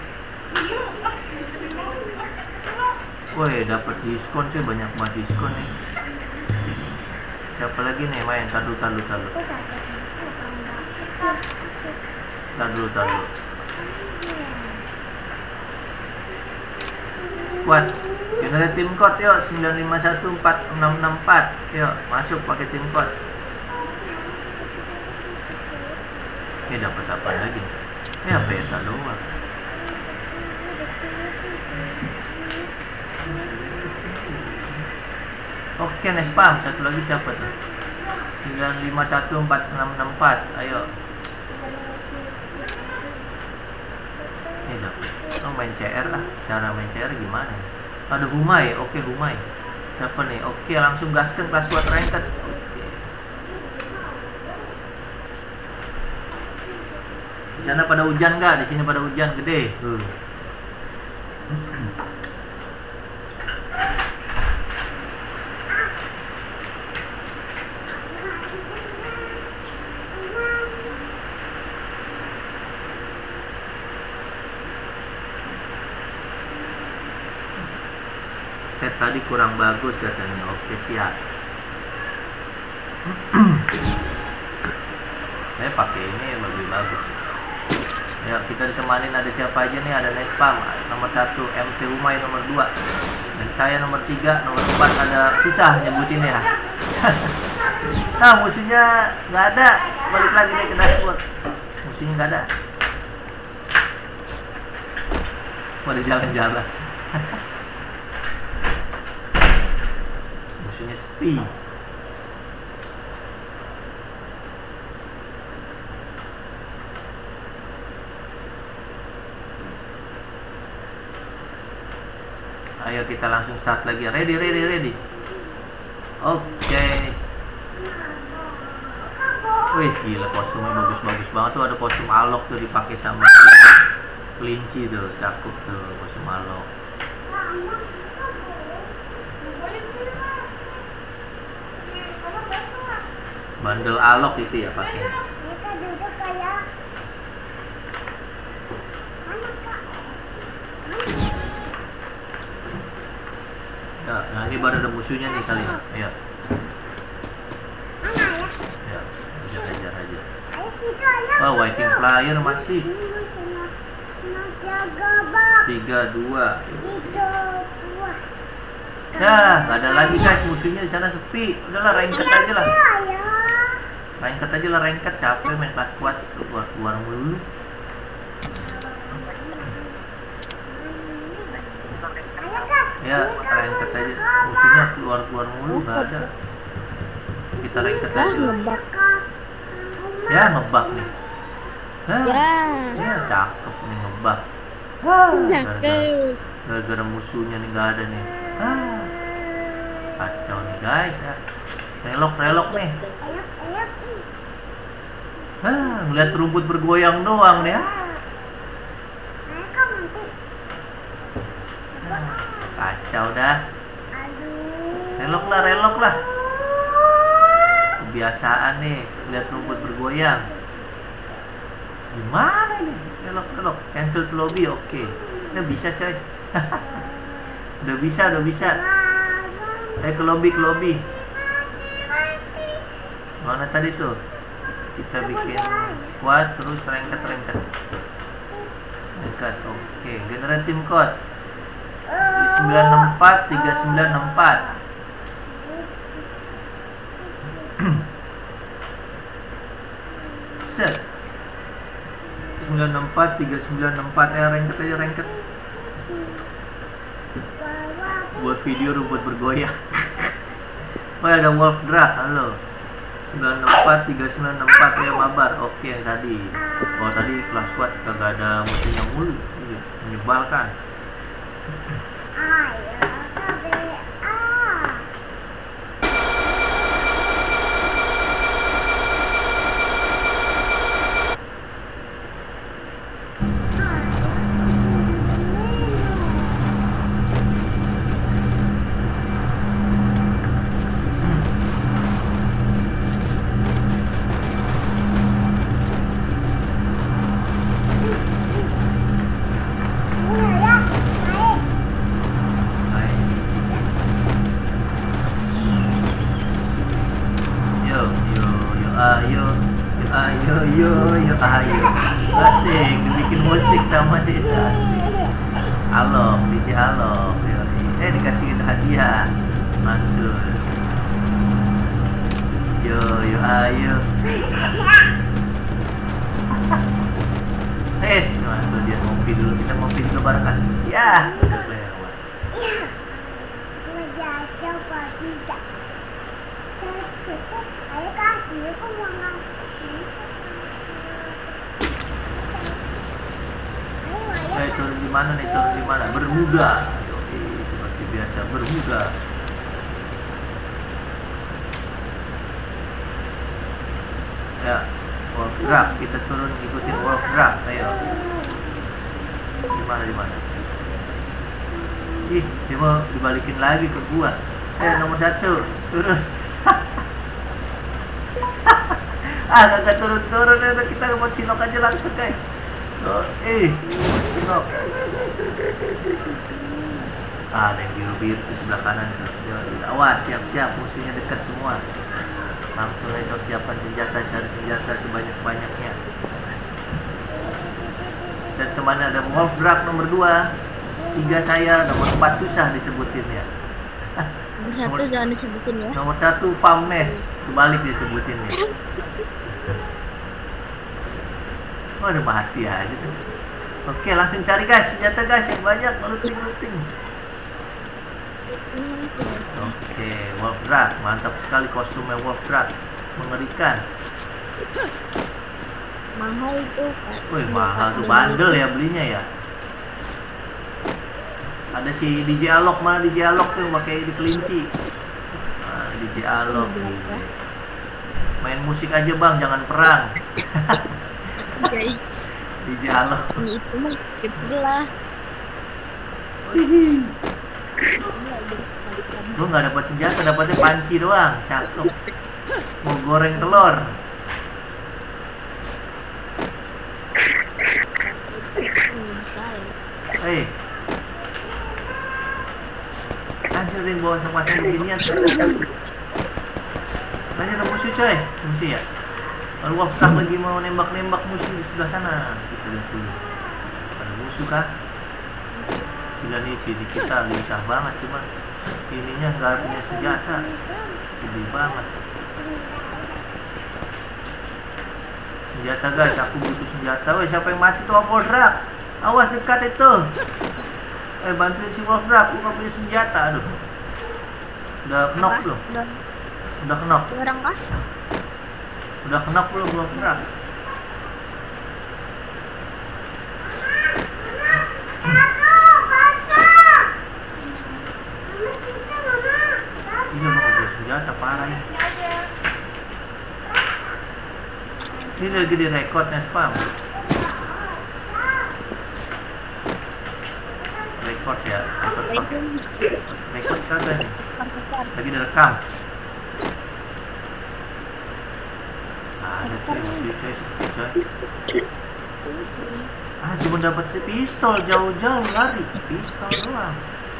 Woi, dapat diskon sih, banyak banget diskon nih. Siapa lagi nih main? Taduh, taduh, taduh. Taduh, taduh. Squad, generate tim code yuk sembilan lima satu empat enam enam empat. Yuk, masuk pakai tim code. Ini dapat apa lagi? Ini apa ya, doang. Oke, nice spam. Satu lagi siapa tuh? sembilan lima satu empat enam enam empat. Ayo. Ini dapat. Oh, main C R lah. Cara main C R gimana? Ada Humay. Oke, Humay. Siapa nih? Oke, langsung gaskan kelas dua ranked. Oke. Di sana pada hujan nggak? Di sini pada hujan gede. Uh. Set tadi kurang bagus katanya. Oke, siap. Saya pakai ini lebih bagus. Ya, kita ditemanin ada siapa aja nih? Ada Nespam nomor satu, M T Humay nomor dua, dan saya nomor tiga, nomor empat ada susah nyebutin ya. Nah, musuhnya nggak ada. Balik lagi deh ke dashboard. Musuhnya nggak ada. Pada jalan-jalan. Musuhnya sepi. Ayo kita langsung start lagi. Ready, ready, ready. Oke. Okay. Wih, gila kostumnya bagus-bagus banget tuh. Ada kostum Alok tuh dipakai sama kelinci tuh, cakep tuh kostum Alok. Bandel Alok itu ya pakai. Mereka duduk kayak mana kak? Ya, nah ini baru ada musuhnya nih kali ini. Ayo. Mana ya? Ya, kejar-kejar aja. Ayo situ aja. Oh, waiting player masih. Tiga dua. Tiga dua. Ya, nggak ada lagi guys, musuhnya di sana sepi. Udahlah, ranked aja lah. Ya. Ranked aja lah, ranked. Capek main kelas kuat itu keluar keluar mulu. Ayo kak. Ya, ranked aja. Musuhnya keluar keluar mulu, nggak ada. Kita ranked aja. ngebak. Ya, ngebak nih. Hah? Ya. Ya, cakep nih ngebak. Hah, gara-gara Cakep. gara-gara musuhnya nih nggak ada nih. Hah, kacau nih guys ya. Relok relok nih. Ayo, ayo. Hah, ngeliat rumput bergoyang doang nih. Ah, Ayo kak nanti. kacau dah. Aduh. Relok lah, relok lah. Kebiasaan nih, lihat rumput bergoyang. Gimana nih? Relok relok. Cancel to lobby, oke. Udah bisa coy. Udah bisa, udah bisa. Eh, ke lobby, ke lobby. Mana tadi tuh? Kita bikin squad terus ranked ranked. Dekat. Oke, generate tim code sembilan enam empat tiga sembilan enam empat. Set sembilan enam empat tiga sembilan enam empat. Eh, rengket aja, rengket. Buat video rumput bergoyang. Oh, ada Wolf Drag. Halo. sembilan enam empat tiga sembilan enam empat ya mabar. Oke, yang tadi. Oh, tadi kelas squad kagak ada musuhnya mulu. Menyebalkan. Ayo, yo ayo, yo yo ayo. Asik, dibikin musik sama si asik. Alok, D J Alok. Eh, dikasih hadiah. Mantul. Yo yo ayo. Es, mantul dia ngopi dulu. Kita ngopi dulu bareng kan? Ya, udah lewat. Eh, turun di mana nih? Turun di mana? Bermuda. Oke, seperti biasa bermuda. Ya, Wolf Drag. Kita turun ikutin Wolf Drag. Ayo. Di mana di mana? Ih, dia mau dibalikin lagi ke gua. Eh, nomor satu, turun. Ah, gak turun-turun ya, kita mau cinok aja langsung guys. Oh, eh, cinok. Ah, ada yang biru-biru di sebelah kanan tuh. Awas, siap-siap, musuhnya dekat semua. Langsung aja siapkan senjata, cari senjata sebanyak-banyaknya. Dan temannya ada Wolf Drag nomor dua, tiga saya, nomor empat susah disebutin ya. Nomor satu jangan disebutin ya. Nomor satu Famnes, kebalik disebutin ya. Oh, udah mati aja tuh. Oke, langsung cari guys, senjata guys yang banyak, looting-looting. Oke, Wolf Drag, mantap sekali kostumnya Wolf Drag, mengerikan. Mahal itu kan. Wih, mahal tuh, bandel ya belinya ya. Ada si D J Alok, mana D J Alok tuh pakai di kelinci. Nah, D J Alok nih. Main musik aja bang, jangan perang. Jadi D J Alok. ini itu mah itulah. Gue nggak dapat senjata, dapatnya panci doang, cakep. Mau goreng telur. Hei, anjurin bawa sama-sama beginian. Tadi ada musuh coy, musuh ya. Lalu Wolf Drag lagi mau nembak-nembak musuh di sebelah sana. Kita lihat dulu. Ada musuh kah? Gila nih, sini kita lincah banget, cuma ininya nggak punya senjata. Sedih banget. Senjata guys, aku butuh senjata. Woi, siapa yang mati tuh Wolf Drag? Awas dekat itu. Eh, bantuin si Wolf Drag, aku nggak punya senjata. Aduh. Udah knock belum? Udah. Udah knock. Orang kah? Udah knock belum Wolf Drag? Ini nggak punya senjata, parah ya. Ini lagi di rekodnya spam. Record ya, record pakai. Record kagak nih? Lagi direkam. Ada cuy, masih cuy, seperti cuy. Ah, cuma dapat si pistol, jauh-jauh lari, pistol doang.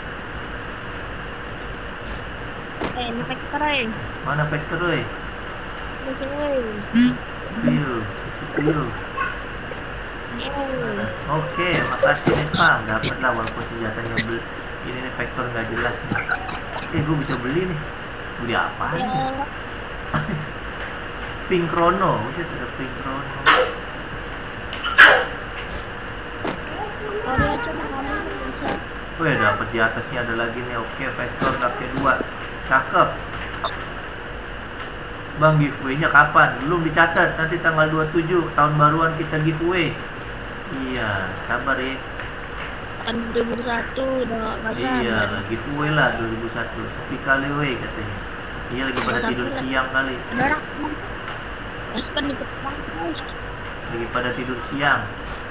Eh, ini vector eh. Mana vector weh? Vector eh. View, isi view. Oh. Mana? Oke, makasih nih Spam. Dapat lah walaupun senjatanya beli. Ini nih vektor nggak jelas nih. Eh, gue bisa beli nih. Beli apa? Ya, Pink Chrono, bisa ada Pink Chrono. Korea cuma kamu bisa. Oh ya, dapat di atasnya ada lagi nih. Oke, vektor kaki dua. Cakep. Bang, giveaway-nya kapan? Belum dicatat. Nanti tanggal dua puluh tujuh tahun baruan kita giveaway. Iya, sabar ya. Kan dua ribu satu udah nggak Iya, sabar. giveaway lah dua ribu satu. Sepi kali we katanya. Iya, lagi pada tidur siang kali. Ada orang Mas kan ikut kampus. Lagi pada tidur siang.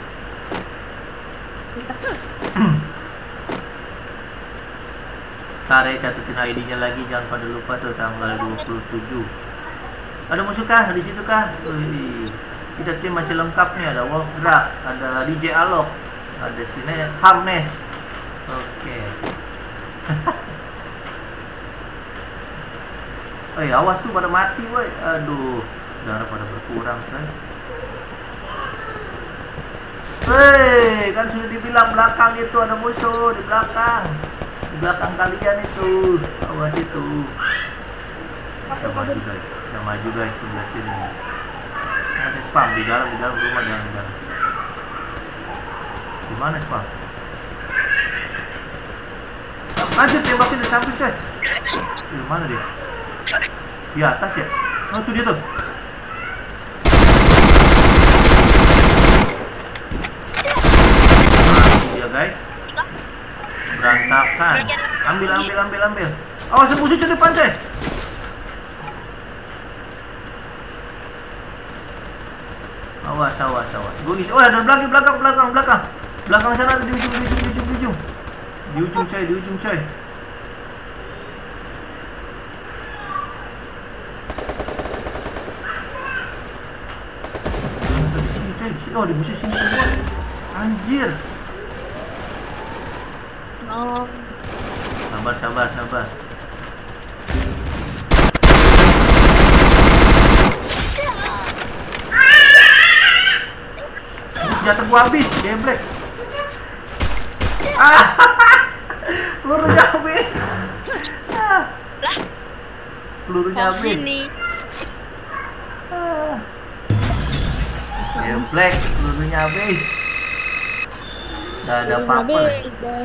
Kare catetin I D-nya lagi, jangan pada lupa tuh tanggal dua puluh tujuh. Ada musuh kah di situ kah? Wih. Kita tim masih lengkap nih, ada Wolf Drag, ada D J Alok, ada sini Farmness. Oke. Eh, awas tuh pada mati, woi. Aduh, darah pada berkurang, coy. Hei, kan sudah dibilang belakang itu ada musuh di belakang. Di belakang kalian itu. Awas itu. Kita maju, guys. Kita maju, guys, sebelah sini. Masih Spam di dalam, di dalam rumah, dalam, di dalam. Di mana Spam? Anjir, tembakin di samping, coy. Di mana dia? Di atas ya? Oh, tuh dia tuh. Dia, guys. Berantakan. Ambil, ambil, ambil, ambil. Awas musuh ke depan, coy. Awas, awas, awas. Gue ngisi. Oh, ada belakang, belakang, belakang, belakang. Belakang sana ada di ujung, di ujung, di ujung, di ujung. Di ujung, coy, di ujung, coy. Di sini, coy. Sini. Oh, di musuh sini semua. Anjir. Oh, Sabar, sabar, sabar. Senjata gua habis, geblek. Ah, pelurunya habis. Ah, lah, pelurunya oh habis. ini. Ah. Geblek, pelurunya habis. Gak ada apa-apa. Habis, dah.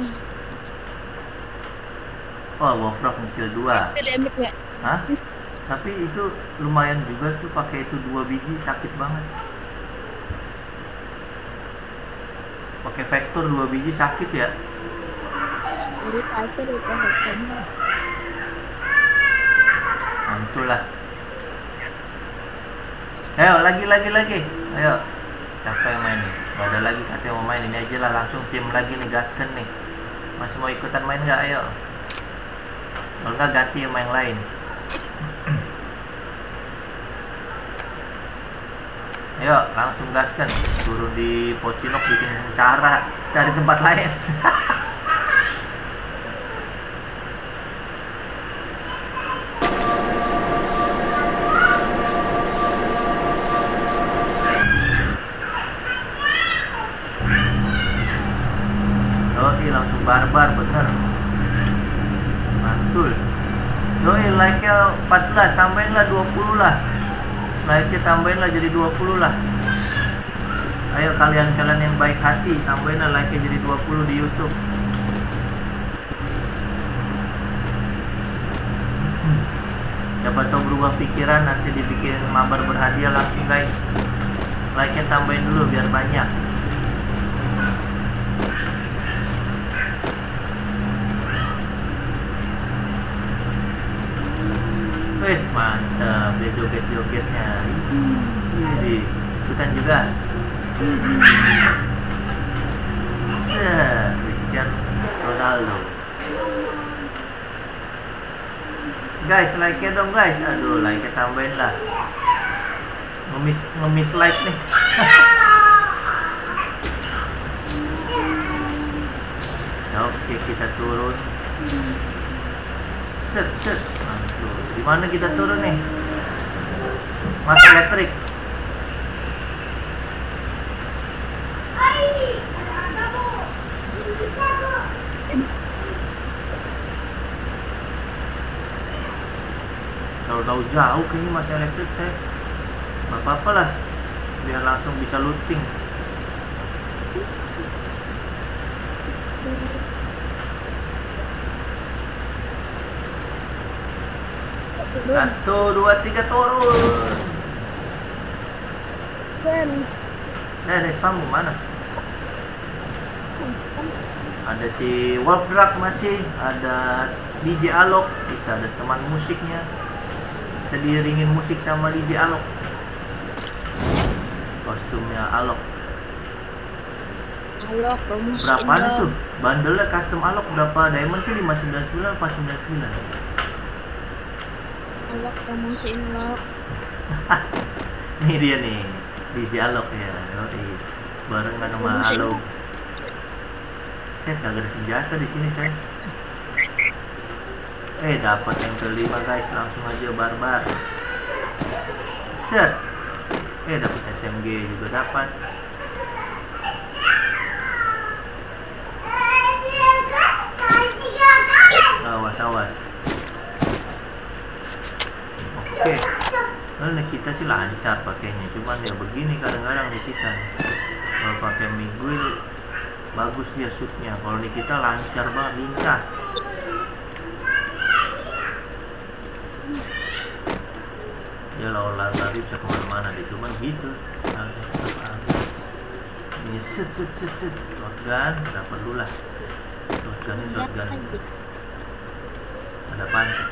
Oh, Wolfrock ngekill dua. Ada damage nggak? Hah? Tapi itu lumayan juga tuh, pakai itu dua biji sakit banget. Pakai vektor dua biji sakit ya. Jadi fighter itu headshotnya. Mantul lah. Ayo lagi lagi lagi. Ayo. Siapa yang main nih? Gak ada lagi katanya mau main, ini aja lah, langsung tim lagi nih, gasken nih. Masih mau ikutan main nggak? Ayo. Kalau nggak ganti sama yang lain. Ayo langsung gaskan. Turun di Pocinok bikin cara cari tempat lain. Yoi langsung barbar bener. Mantul. Yoi like-nya empat belas, tambahin lah dua puluh lah. Like-nya tambahin lah jadi dua puluh lah. Ayo kalian-kalian yang baik hati, tambahin lah like-nya jadi dua puluh di YouTube. Siapa tahu berubah pikiran, nanti dibikin mabar berhadiah langsung, guys. Like-nya tambahin dulu biar banyak. Wes mantap, dia joget-jogetnya. Ini ikutan juga. Set, Cristiano Ronaldo. Guys, like-nya dong guys. Aduh, like-nya tambahin lah. Ngemis ngemis like nih. Oke, kita turun. Set, set. Mantul. Di mana kita turun nih? Mas elektrik. Terlalu jauh kayaknya Mas Elektrik saya. Gak apa-apa lah, biar langsung bisa looting. Satu, dua, tiga, turun. Ben. Nah, ada spam mana? Ada si Wolf Drag masih, ada D J Alok, kita ada teman musiknya. Kita diiringin musik sama D J Alok. Kostumnya Alok. Alok promosi. Berapaan tuh? Bandelnya custom Alok berapa diamond sih? lima sembilan sembilan apa sembilan sembilan? Alok promosiin Alok. Ini dia nih, D J Alok ya. Yoi. Barengan sama Alok. Saya kagak ada senjata di sini, coy. Eh, dapat yang kelima guys, langsung aja barbar. Set. Eh, dapat S M G juga dapat. Awas, awas. Oke. Nah, kita sih lancar pakainya, cuman ya begini kadang-kadang nih kita. Kalau pakai miguel bagus dia shootnya, kalau di kita lancar banget, lincah. Ya lawan lari bisa kemana-mana deh, cuman gitu. Ini set set set set shotgun dapat dulu lah. Shotgun ini shotgun. Ada pantai.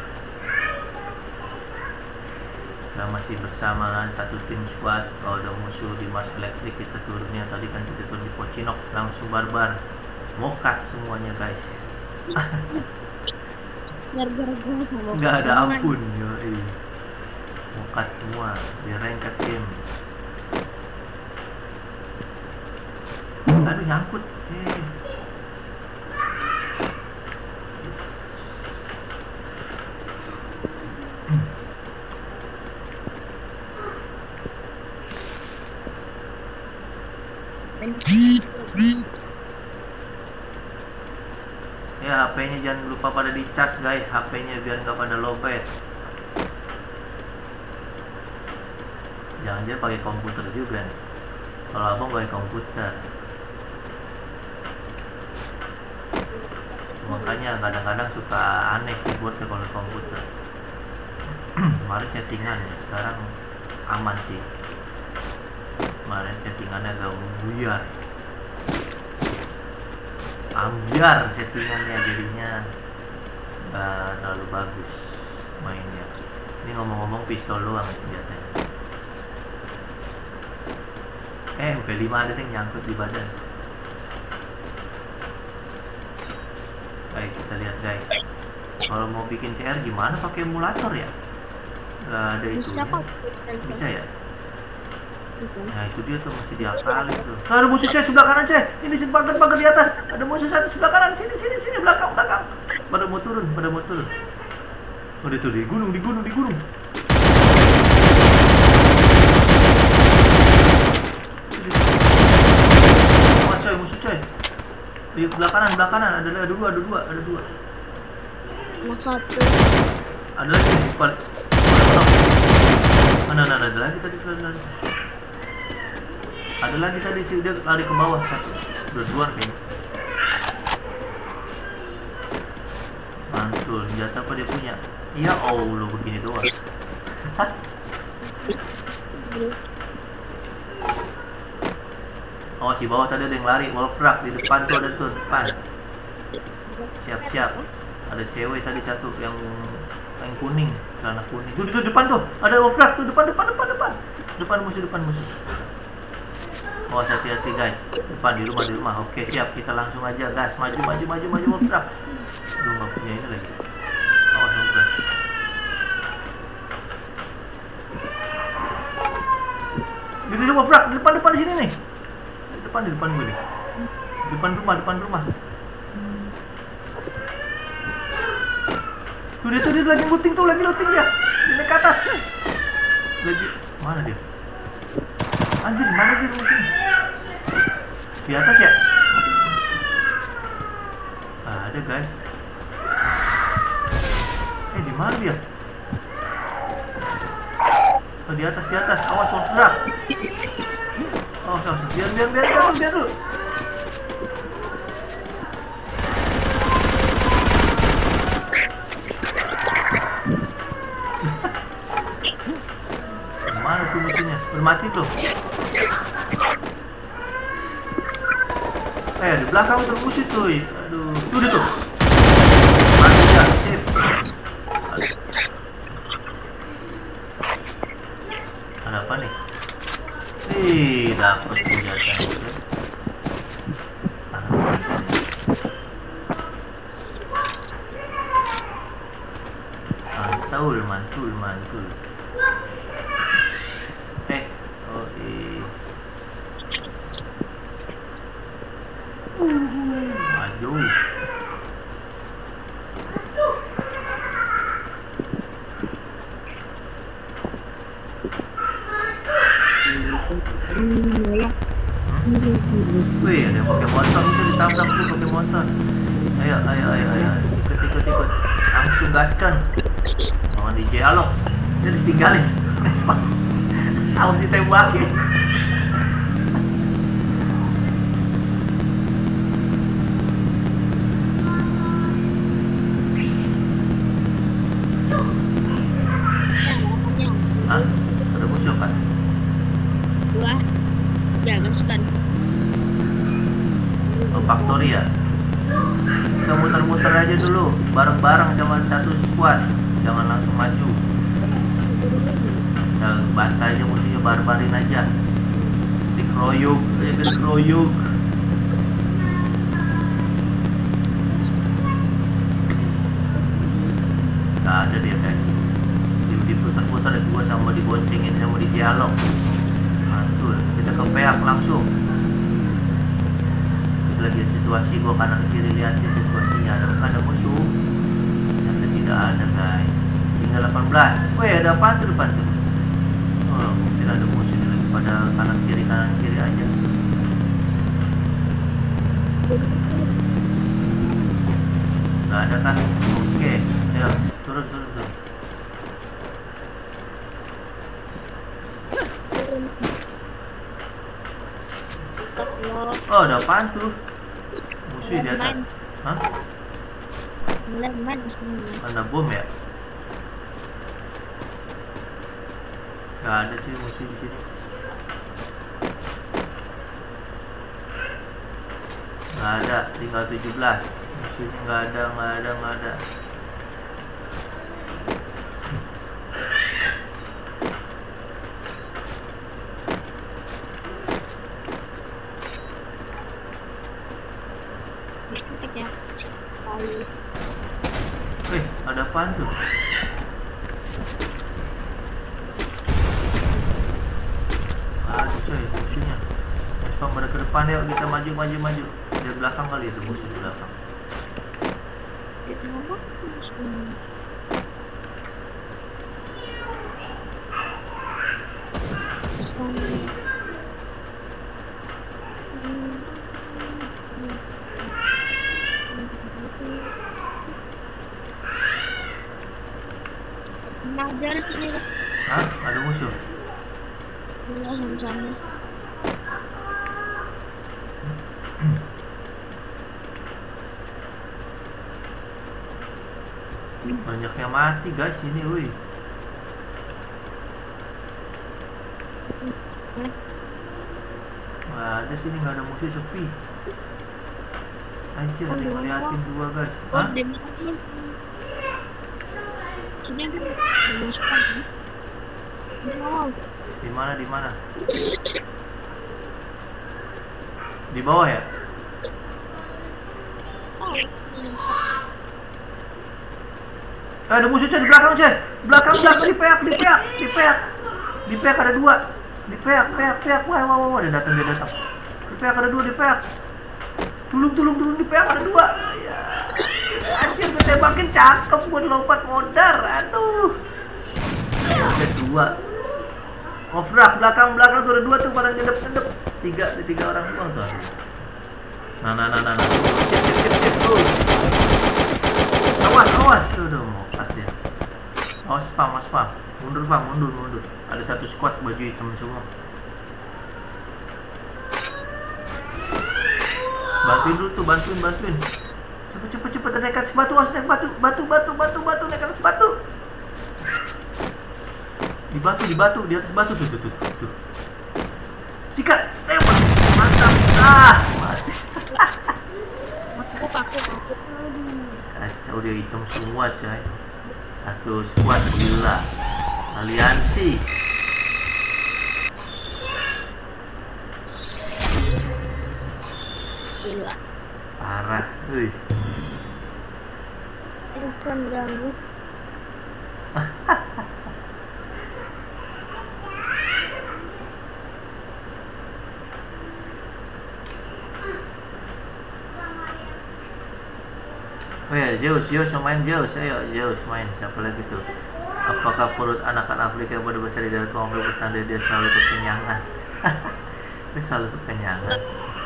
Kita masih bersama satu tim squad. Kalau ada musuh di Mas Elektrik, kita turunnya tadi kan kita turun di Pocinok, langsung barbar mokat semuanya guys. Nggak ada ampun yoi. Mokat semua di ranked game. Aduh nyangkut. Eh. Ya H P-nya jangan lupa pada dicas guys, H P-nya biar nggak pada lowbat. Jangan-jangan pakai komputer juga nih. Kalau abang pakai komputer, makanya kadang-kadang suka aneh keyboardnya kalau komputer. Kemarin settingan ya, sekarang aman sih. Kemarin settingannya agak buyar, ambiar settingannya, jadinya nggak terlalu bagus mainnya. Ini ngomong-ngomong pistol doang senjatanya. Eh M P lima ada yang nyangkut di badan. Baik, kita lihat guys. Kalau mau bikin C R gimana, pakai emulator ya? Nggak ada itunya. Bisa ya? Nah itu dia tuh, masih diakalin tuh. Nah, ada musuh coy sebelah kanan coy. Ini si pagar-pagar di atas. Ada musuh satu sebelah kanan. Sini sini sini belakang belakang. Pada mau turun, pada mau turun. Oh dia tuh di gunung, di gunung, di gunung. Mas coy, musuh coy. Di belah kanan, belah kanan ada ada dua, ada dua, ada dua. Satu. Ada lagi di balik. Mana ada, ada lagi tadi, ada lagi. Ada lagi tadi sih, dia lari ke bawah satu. Dua-dua kayaknya. Mantul, senjata apa dia punya? Ya Allah, begini doang. Oh, si bawah tadi ada yang lari, Wolf Drag di depan tuh, ada tuh depan. Siap-siap. Ada cewek tadi satu yang yang kuning, celana kuning. Tuh, tuh depan tuh, ada Wolf Drag tuh, depan depan depan depan. Depan musuh, depan musuh. Oh, hati-hati guys. Depan di rumah, di rumah. Oke, siap. Kita langsung aja gas. Maju maju maju maju Wolf Drag. Aduh, nggak punya ini lagi. Awas Wolf Drag. Di di Wolf Drag, di depan depan di sini nih. Di depan di depan gue nih. Di depan rumah, depan rumah. Tuh dia tuh dia lagi looting tuh, lagi looting dia. Dia naik ke atas. Lagi mana dia? Anjir, mana dia rumah sini? Di atas ya? Ah, ada guys. Eh, di mana dia? Oh, di atas, di atas. Awas, mau gerak. Oh, awas, awas. Biar, biar, biar, biar, biar, biar dulu. Mana tuh musuhnya? Udah mati belum? Eh, di belakang termusuh cuy. Aduh, tuh dia tuh. Mati ya, sip. Ada apa nih? Ih, dapet senjata. Mantul, mantul, mantul. Eh, oh eh. Maju. Wih, ada yang pakai motor, bisa ditabrak tuh pakai motor. Ayo, ayo, ayo, ayo, ikut, ikut, ikut. Langsung gaskan. Mau di dialog, dia ditinggalin. Nespa, harus ditembakin. Hah? Ada musuh kan? Wah, jangan sekan. Oh, Factory ya? Kita muter-muter aja dulu, bareng-bareng sama satu squad. Jangan langsung maju. Nah, bantai aja musuhnya, barbarin aja. Dikeroyok, aja dikeroyok. Nah, ada dia guys. Diputar-putar, gua sama diboncengin sama di dialog. Mantul, kita ke pihak langsung. Lagi situasi, gua kanan kiri liatin situasinya. Ada ada musuh? Ternyata tidak ada guys. Tinggal delapan belas. Weh, ada apa tuh depan tuh? Oh, mungkin ada musuh ini lagi pada kanan kiri kanan kiri aja. Nggak ada kan? Oke, ayo turun turun turun. Oh, ada apaan tuh? Musuh di atas. Hah? Leman sini. Ada bom ya? Gak ada sih musuh di sini. Gak ada, tinggal tujuh belas. Musuhnya gak ada, gak ada, gak ada. Wih, ada apaan tuh? Aduh coy, musuhnya. Spam pada ke depan, yuk kita maju, maju, maju. Dari belakang kali itu musuh di belakang. Najar sini. Hah? Ada musuh? Iya, sama-sama. Banyak yang mati guys ini, woi. Nggak ada sini, nggak ada musuh, sepi. Anjir, ada yang ngeliatin dua guys. Hah? Sini ada musuh kan? Di mana, di mana? Di bawah ya? Eh, ada musuh, Cek, di belakang, Cek. Belakang, belakang, di peak, di peak, di peak. Di peak ada dua. Di peak, peak, peak. Wah, wah, wah, dia datang, dia datang. Di peak ada dua, di peak. Tulung, tulung, tulung, di peak ada dua. Ya. Anjir, gue tembakin cakep, gue lompat modar. Aduh. Ada dua. Ngofrak, belakang, belakang tuh ada dua tuh pada ngedep-ngedep. Tiga, ada tiga orang doang tuh. Nah, nah, nah, nah, nah. Sip, sip, sip, sip, terus. Awas, awas. Tuh, udah mau cut dia. Awas spam, awas spam. Mundur bang, mundur, mundur. Ada satu squad baju hitam semua. Bantuin dulu tuh, bantuin, bantuin. Cepet, cepet, cepet. Naik atas batu, harus naik batu. Batu, batu, batu, batu. Naik atas batu. Di batu, di batu, di atas batu. Tuh, tuh, tuh, tuh. Sikat, tembak. Mantap. Ah, mati. Aku takut, takut. Kacau, dia hitam semua, coy. Satu squad gila. Aliansi. Gila. Parah, wih. Bukan ganggu. Oh ya, Zeus, Zeus main Zeus, ayo Zeus main. Siapa lagi tuh? Apakah perut anakan Afrika yang pada besar di dalam konflik bertanda dia selalu kekenyangan? Dia selalu kekenyangan.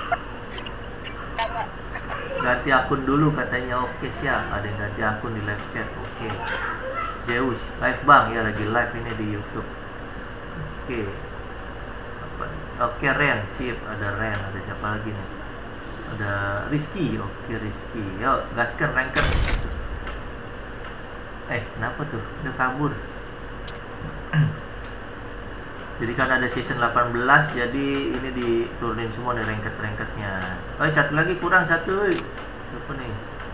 Ganti akun dulu katanya. Oke, siap. Ada yang ganti akun di live chat. Oke. Zeus live bang, ya lagi live ini di YouTube. Oke. Apa? Oke, Ren, sip. Ada Ren, ada siapa lagi nih? Ada Rizky. Oke, Rizky. Yuk, gaskan ranker. Eh, kenapa tuh? Udah kabur. Jadi kan ada season delapan belas, jadi ini diturunin semua nih ranket-ranketnya. Oh, satu lagi kurang satu. Siapa nih?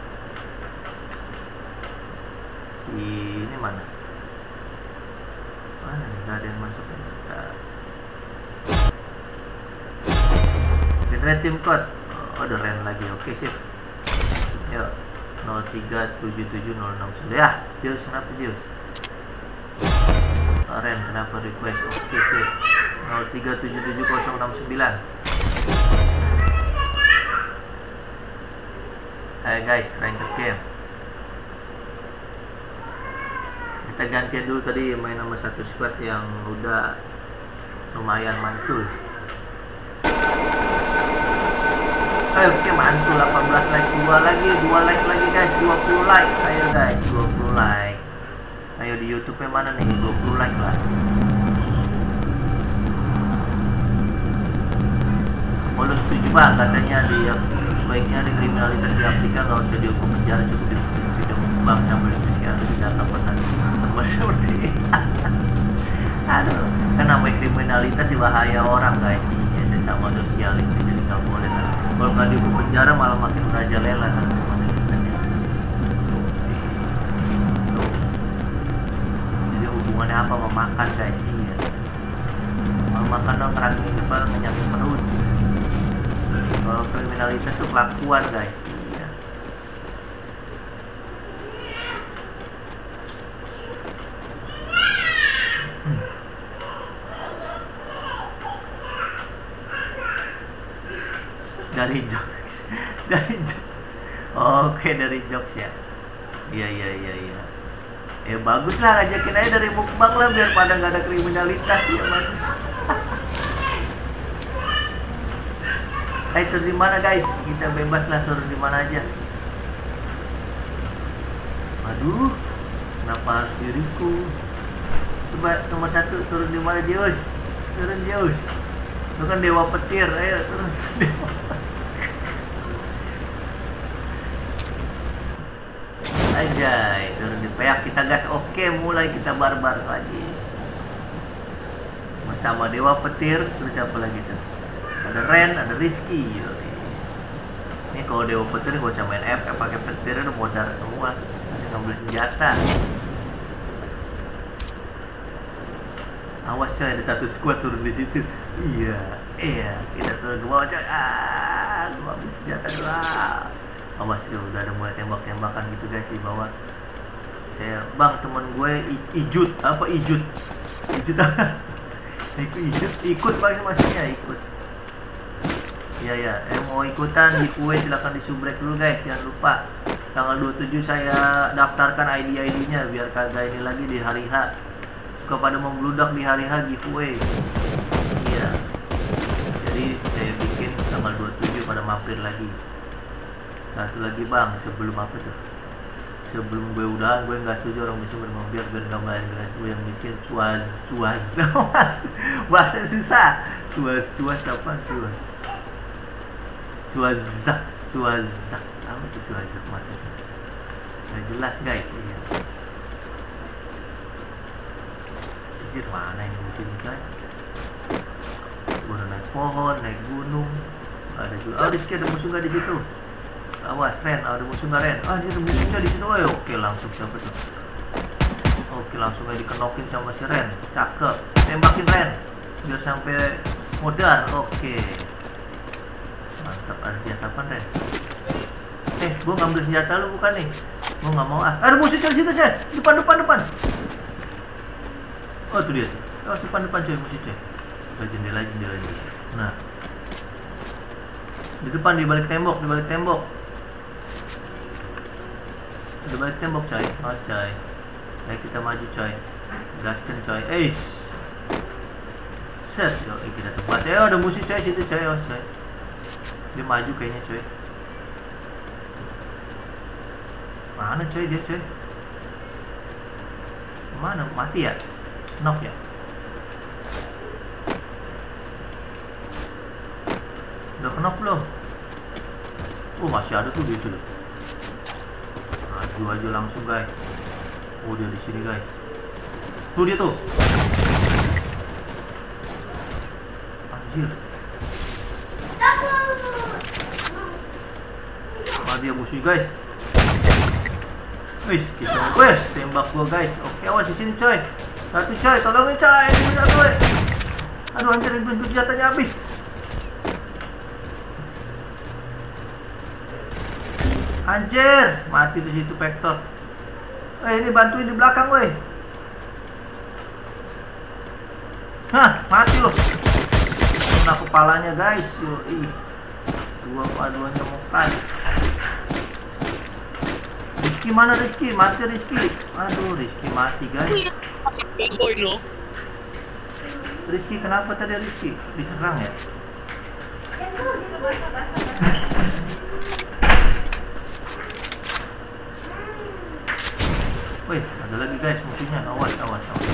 Si ini mana? Mana nih? Gak ada yang masuk. Generate team code. Oh, ada Ren lagi. Oke, sip. Yuk. nol tiga tujuh tujuh nol enam sembilan. Ya, Zeus, kenapa Zeus? Ren, kenapa request? Oke, sip. nol tiga tujuh tujuh nol enam sembilan. Hai guys, ranked game. Kita gantian dulu tadi main sama satu squad yang udah lumayan mantul. Ayo, oke, mantul. Delapan belas like, dua lagi, dua like lagi guys, dua puluh like. Ayo guys, dua puluh like. Ayo di YouTube-nya mana nih? dua puluh like lah. Kalau setuju bang, katanya di baiknya di kriminalitas di Afrika nggak usah dihukum penjara, cukup dihukum bang sambil itu sekarang tidak akan pernah teman seperti ini. Aduh, kan namanya kriminalitas sih bahaya orang guys. Ya, sama sosial itu jadi nggak boleh lah. Kalau nggak dihukum penjara malah makin merajalela kan kriminalitasnya. Jadi hubungannya apa memakan guys? Iya. Mau makan dong kerangin apa ngenyangin perut. Kalau kriminalitas tuh kelakuan guys. Iya. Dari jokes, dari jokes. Oke, dari jokes ya. Iya iya iya iya. Ya bagus lah, ngajakin aja dari mukbang lah biar pada nggak ada kriminalitas ya, bagus. Eh, turun di mana guys? Kita bebas lah turun di mana aja. Aduh, kenapa harus diriku? Coba nomor satu turun di mana Zeus? Turun Zeus. Itu kan dewa petir. Ayo turun dewa. Ajay, turun di peak kita gas. Oke, mulai kita barbar lagi. Bersama dewa petir. Terus siapa lagi tuh? Ada Ren, ada Rizky. Ini kalau dewa petir gak usah main F F, pakai petir udah modal semua. Masih ngambil senjata. Awas coy, ada satu squad turun di situ. Iya, iya, kita turun ke bawah coy. Ah, gua ambil senjata dulu. Awas tuh, udah ada mulai tembak-tembakan gitu guys di bawah. Saya, bang, teman gue Ijut, apa Ijut? Ijut apa? Ikut Ijut, ikut bang maksudnya ikut. Iya ya, eh, mau ikutan di kue silahkan disubrek dulu guys, jangan lupa tanggal dua puluh tujuh saya daftarkan I D I D-nya biar kagak ini lagi di hari H. Suka pada membludak di hari H giveaway. Iya. Jadi saya bikin tanggal dua puluh tujuh pada mampir lagi. Satu lagi bang, sebelum apa tuh? Sebelum gue udahan, gue nggak setuju orang bisa bermain biar biar nggak bayar generasi gue yang miskin. Cuas cuas bahasa susah. Cuas cuas apa cuas? Cuazak cuazak apa itu cuazak maksudnya? Nggak jelas guys. Iya. Anjir, mana ini musuh-musuh? Gue udah naik pohon, naik gunung, nggak ada juga. Oh, di sini ada musuh nggak di situ? Awas Ren, oh, ada musuh nggak Ren? Ah, di situ musuhnya di situ. Oh, ya, oke langsung siapa tuh? Oke, langsung aja dikenokin sama si Ren. Cakep. Tembakin Ren biar sampai modar. Oke. Mantap, ada senjata apa Ren? Eh, gue ngambil senjata lu bukan nih? Gue nggak mau ah. Ada musuh di situ coy. Depan depan depan. Oh, itu dia tuh. Oh, depan depan coy musuh coy. Ada jendela jendela jendela. Nah, di depan di balik tembok, di balik tembok. Di balik tembok coy. Oh coy. Ayo kita maju coy. Gaskan coy. Eish. Set. Yo, eh, kita tebas. Eh, ada musuh coy situ coy. Oh coy. Dia maju kayaknya coy. Mana coy dia coy? Mana? Mati ya? Knock ya? Udah knock belum? Oh, masih ada tuh dia tuh. Maju aja langsung guys. Oh, dia di sini guys. Tuh dia tuh. Anjir. Ah, dia musuh guys. Wis, kita wes tembak gua guys. Oke, awas di sini coy. Satu coy, tolongin coy. Sini satu. Eh. Aduh, anjir, gue senjatanya habis. Anjir, mati di situ Vector. Eh, ini bantuin di belakang, woi. Hah, mati loh. Kena kepalanya, guys. Yo, ih. Dua paduannya mokan. Rizky mana Rizky? Mati Rizky. Aduh, Rizky mati, guys. Rizky, kenapa tadi Rizky? Diserang ya? Wih, ada lagi guys musuhnya. Awas, awas, awas.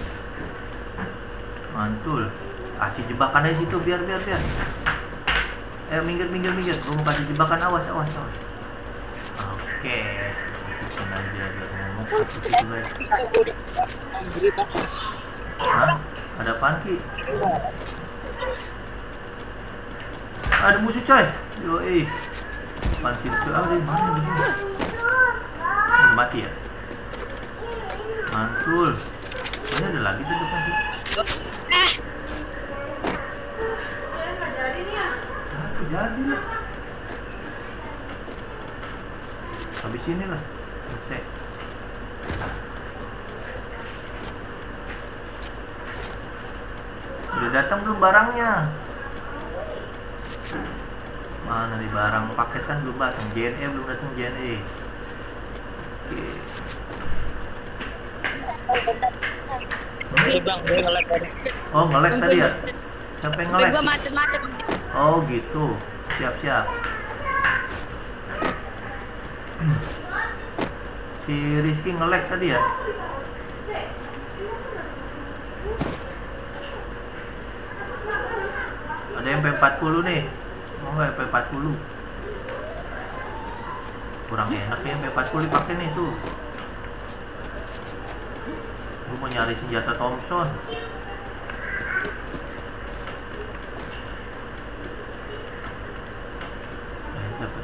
Mantul. Kasih jebakan aja situ, biar, biar, biar. Eh, minggir, minggir, minggir. Gue mau kasih jebakan. Awas, awas, awas. Oke. Ikutin aja biar ngomong ke situ guys. Hah? Ada apaan Ki? Ada musuh coy. Yoi. Apaan sih coy? Ah, dari mana musuhnya? Udah mati ya? Mantul. Ini ada lagi tuh depan sih. Saya nggak jadi nih ya. Satu jadi lah. Habis ini lah. Selesai. Udah datang belum barangnya? Mana nih barang paketan belum datang? J N E belum datang J N E. Oke. Oke bang, gue nge-lag tadi. Oh, nge-lag tadi ya? Siapa yang nge-lag? Gue macet-macet. Oh gitu. Siap-siap. Si Rizky nge-lag tadi ya? Ada M P empat puluh nih. Mau nggak M P empat puluh? Kurang enak ya M P empat puluh dipakai nih tuh. Gue mau nyari senjata Thompson. Eh, dapat.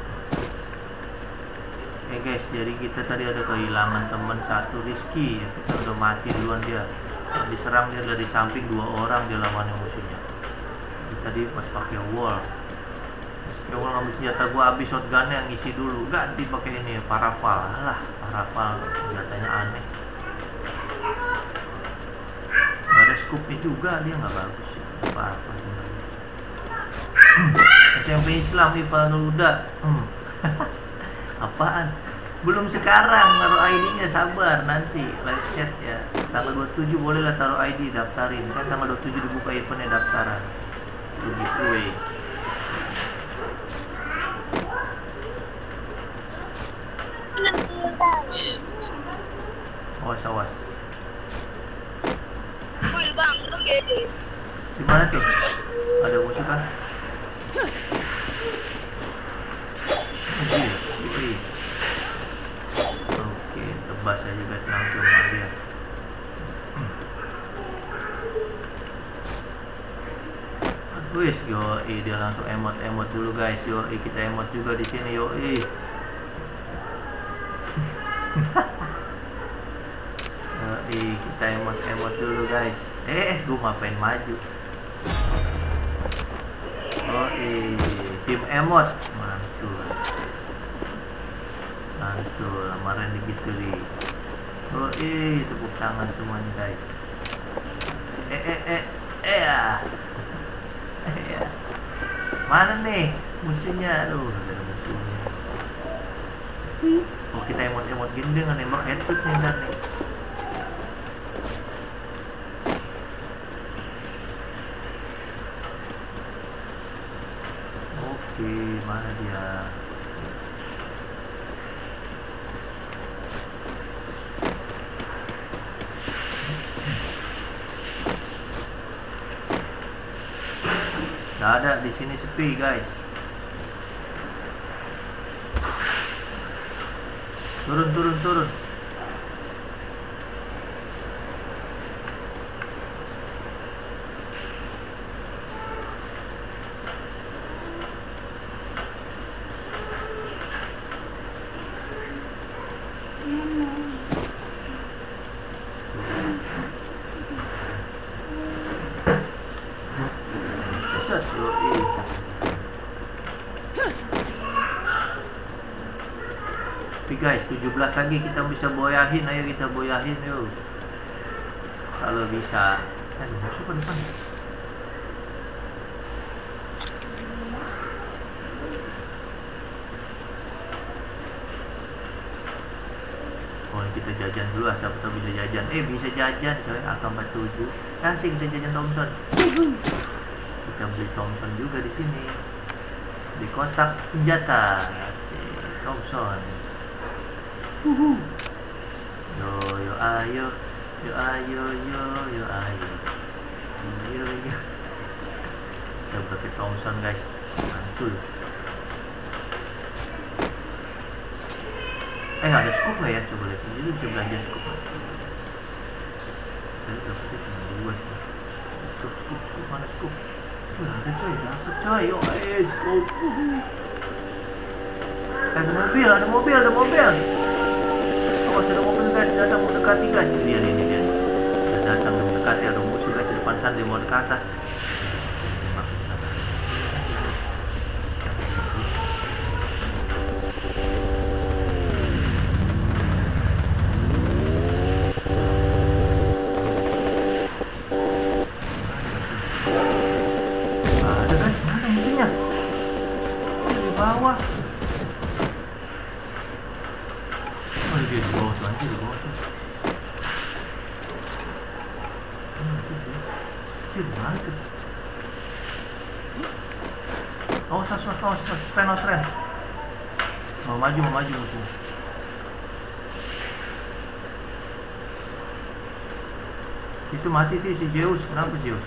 Eh guys, jadi kita tadi ada kehilangan teman satu, Rizky. Ya, kita udah mati duluan dia. Nah, diserang dia dari samping dua orang dia lawannya musuhnya. Jadi tadi pas pakai wall. Pas pakai wall ngambil senjata gue habis shotgunnya, ngisi dulu. Ganti pakai ini parafal. Alah, parafal senjatanya aneh. Gak ada scoopnya juga, dia nggak bagus ya. Apa-apa sebenarnya. S M P Islam Ivanul Huda. Hmm. Apaan? Belum sekarang taruh I D-nya, sabar nanti live chat ya. Tanggal dua puluh tujuh bolehlah taruh I D, daftarin. Kan tanggal dua puluh tujuh dibuka eventnya daftaran. Giveaway. Mana tuh? Ada musuh kan? Oke, tebas aja guys, langsung ambil. Wis, yo, dia langsung emot-emot dulu guys. Yo, kita emot juga di sini yo. Yo, kita emot-emot dulu guys. Eh, gue ngapain maju? Oh, tim emot, mantul, mantul, lamaran gitu nih. Oh, eh, tepuk tangan semuanya guys. Eh, eh, eh, eh, ya. Ya. Mana nih musuhnya? Aduh, ada musuhnya. Oh, kita emot-emot gini dengan nembak headshot nih, dan nih. Oke, mana dia? Nggak ada, di sini sepi guys. Turun, turun, turun. Set, yoi. Tapi guys, tujuh belas lagi kita bisa boyahin. Ayo kita boyahin yuk. Kalau bisa. Aduh, musuh ke depan. Oh, kita jajan dulu, siapa tahu bisa jajan. Eh, bisa jajan coy, A K empat puluh tujuh. Asik, bisa jajan Thompson. Kita beli Thompson juga di sini. Di kotak senjata. Asik, Thompson. Uhuh. Yo yo ayo, yo ayo yo yo ayo. Yo yo. Kita pakai Thompson guys. Mantul. Eh, ada scoop nggak ya? Coba lihat sini, bisa belanja scoop nggak? Tadi dapetnya cuma dua sih. Scoop, scoop, scoop, mana scoop? Wah, ada coy, dapet coy. Yo, eh, scoop. Eh, ada mobil, ada mobil, ada mobil. Awas, ada mobil guys, datang mendekati guys. Dia nih, dia. Dia datang mendekati, ada musuh guys di depan sana, dia mau ke atas. Bawah. Oh, dia di bawah tuh, anjir, di bawah tuh. Anjir, mana tuh? Awas, awas, awas, awas, ren, awas, ren. Mau maju, mau maju musuh. Itu mati sih si Zeus, kenapa Zeus?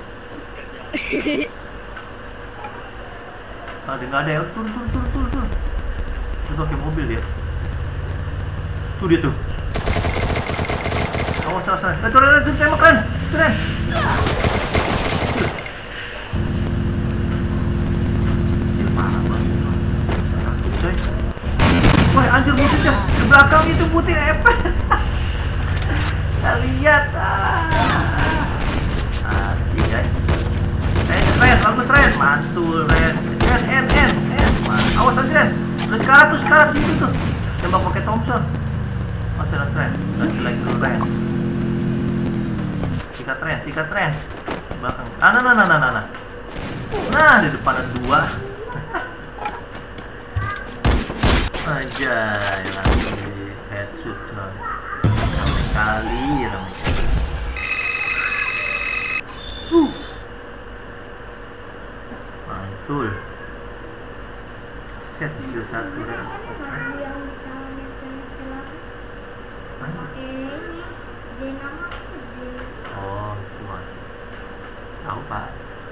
Ada nggak ada ya? Turun, turun, turun, turun, turun. Itu pakai mobil dia. Tuh dia tuh. Awas, awas, awas. Turun, turun, turun, tembak keren, keren. Kecil. Kecil parah banget. Sakit coy. Wah, anjir musuh coy. Di belakang itu putih epek. Kita lihat. Mati guys. Ren, Ren, bagus Ren, mantul Ren. Ren, N, N, N, awas lagi Ren. Udah sekarat tuh, sekarat situ tuh. Tembak pakai Thompson. Masih ada Ren, kasih lagi dulu Ren. Sikat Ren, sikat Ren. Belakang. Ah, nah, nah, nah, nah, nah. Nah, di depan ada dua. Aja, langsung di headshot coy. Ramai kali, ramai kali. Uh. Mantul. Set kill satu ya. Yang bisa nyetel-nyetel aku pakai ini Zena. Oh, itu mah. Tahu Pak.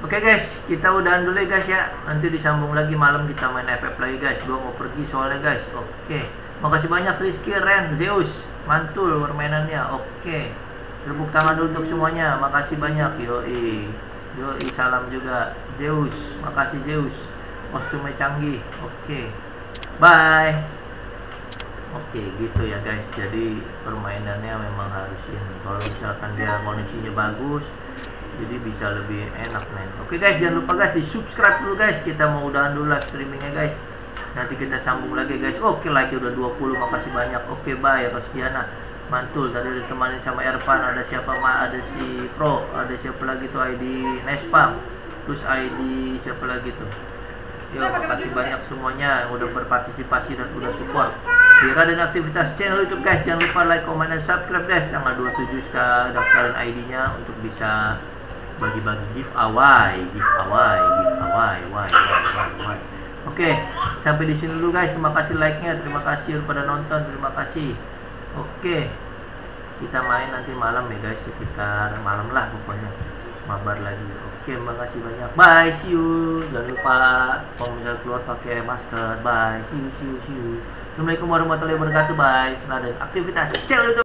Oke guys, kita udahan dulu ya guys ya. Nanti disambung lagi malam kita main F F lagi guys. Gue mau pergi soalnya guys. Oke. Makasih banyak Rizky, Ren, Zeus. Mantul permainannya. Oke. Tepuk tangan dulu untuk semuanya. Makasih banyak. Yoi. Yoi, salam juga Zeus. Makasih Zeus. Kostumnya canggih. Oke. Bye. Oke, gitu ya guys. Jadi permainannya memang harus ini. Kalau misalkan dia koneksinya bagus, jadi bisa lebih enak men. Oke guys, jangan lupa guys di subscribe dulu guys. Kita mau udahan dulu live streamingnya guys. Nanti kita sambung lagi guys. Oke, like udah dua puluh, makasih banyak. Oke, bye Rosdiana. Mantul, tadi ditemani sama Ervan. Ada siapa ma? Ada si Pro. Ada siapa lagi tuh I D Nespam. Terus I D siapa lagi tuh? Yo, makasih banyak semuanya yang udah berpartisipasi dan udah support di Raden Aktivitas channel YouTube guys. Jangan lupa like, comment, dan subscribe guys. Tanggal dua puluh tujuh kita daftarin I D-nya untuk bisa bagi-bagi giveaway, giveaway, giveaway, why, why, why, why. Oke, sampai di sini dulu guys. Terima kasih like-nya, terima kasih pada nonton, terima kasih. Oke, kita main nanti malam ya guys, sekitar malam lah pokoknya, mabar lagi. Oke, makasih banyak. Bye, see you. Jangan lupa kalau misalnya keluar pakai masker. Bye, see you, see you, see you. Assalamualaikum warahmatullahi wabarakatuh. Bye. Raden Aktivitas channel YouTube.